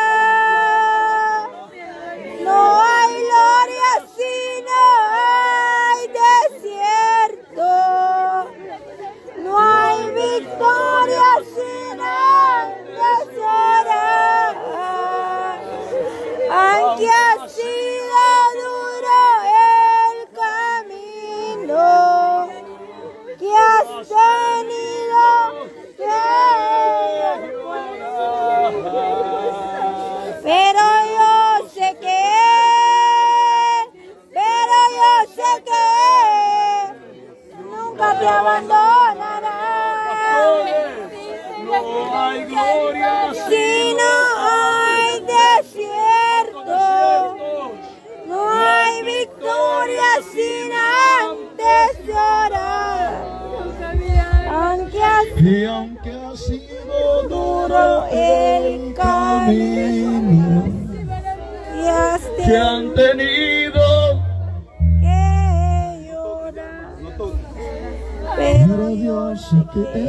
No hay gloria si no hay desierto. No hay victoria sin antes llorar. Aunque ha sido duro el camino que has tenido que pero yo sé que nunca te abandonará. no hay gloria Si no hay desierto, no hay victoria sin antes llorar. y aunque ha sido duro el camino que han tenido, que llorar. Pero yo sé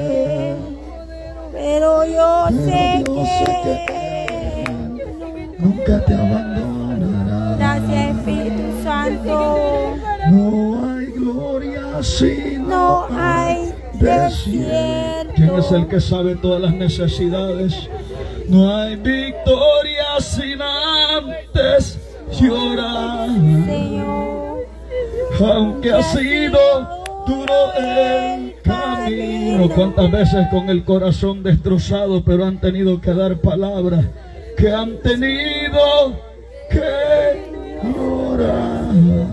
que nunca te abandonará. gracias Espíritu Santo. No hay gloria si No hay desierto. ¿Quién es el que sabe todas las necesidades? No hay victoria sin antes llorar. Señor, Aunque ha sido duro el camino. ¿Cuántas veces con el corazón destrozado, pero han tenido que dar palabras que han tenido que llorar?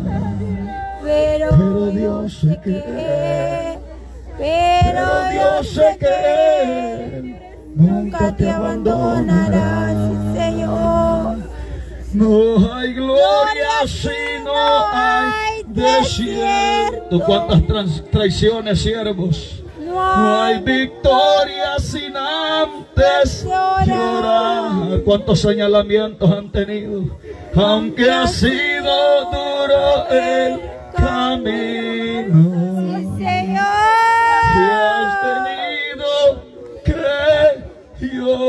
pero Dios sé que Dios sé que nunca te abandonará, sí, Señor. no hay gloria si no hay desierto. ¿Cuántas traiciones, siervos? No hay victoria sin antes llorar. ¿Cuántos señalamientos han tenido? Aunque ha sido duro el camino que has tenido que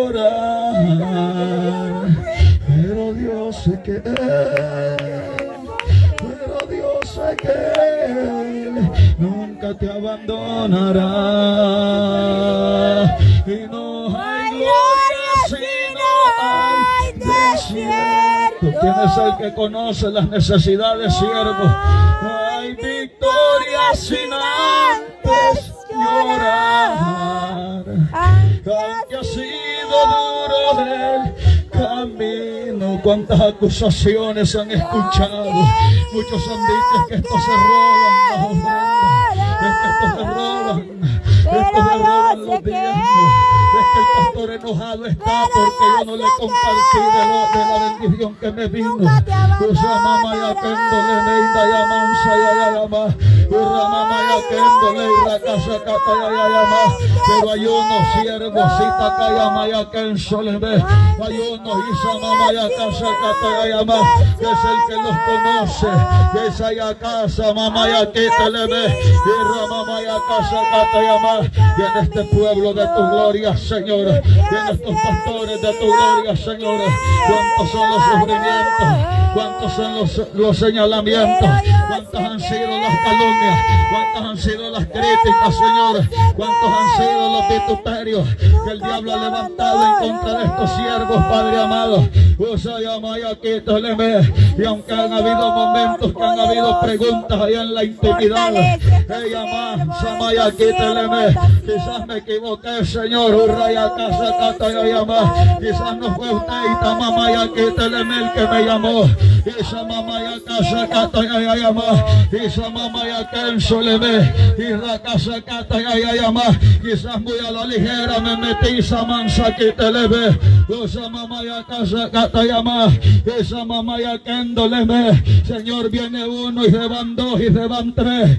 llorar. Pero Dios sé que nunca te abandonará. Y no hay gloria si no hay desierto. ¿Quién es el que conoce las necesidades, siervos? No hay victoria sin antes llorar. Aunque ha sido duro el camino. Cuántas acusaciones se han escuchado. Muchos han dicho que esto se roban las ofrendas, es que esto se roban, esto se roban los diezmos, es que el pastor enojado está porque yo no le compartí de la bendición que me vino. Pero hay unos siervos, hay unos que es el que los conoce, que es allá casa, mamá, ya que te le ve, y en este pueblo de tu gloria, Señor, y en estos pastores de tu gloria, Señor, cuántos son los sufrimientos, cuántos son los señalamientos, cuántas han sido las calumnias, cuántas han sido las críticas, Señor, cuántos han sido los vituperios que el diablo ha levantado en contra de estos siervos, Padre amado. Y aunque han habido momentos que han habido preguntas allá en la intimidad, quizás me equivoqué, Señor, quizás no fue usted el que me llamó, quizás muy a la ligera me metí esa mansa que te le ve, Señor, viene uno y se van dos y se van tres,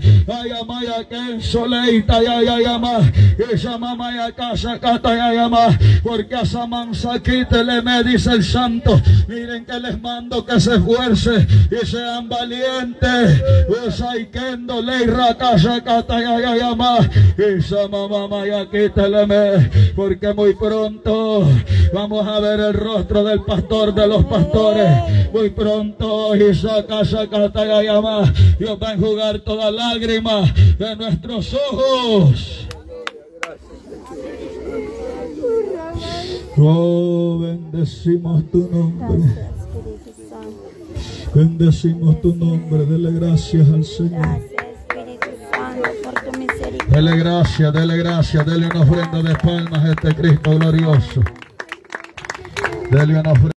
porque a esa mansa aquí te le me, dice el santo, miren que les mando que se esfuerce y sean valientes, porque muy pronto vamos a ver el rostro del pastor de los pastores, muy pronto Dios va a enjugar toda lágrima de nuestros ojos. Oh, bendecimos tu nombre. Bendecimos tu nombre. Dele gracias al Señor. Dele gracias, dele una ofrenda de palmas a este Cristo glorioso. Dele una ofrenda.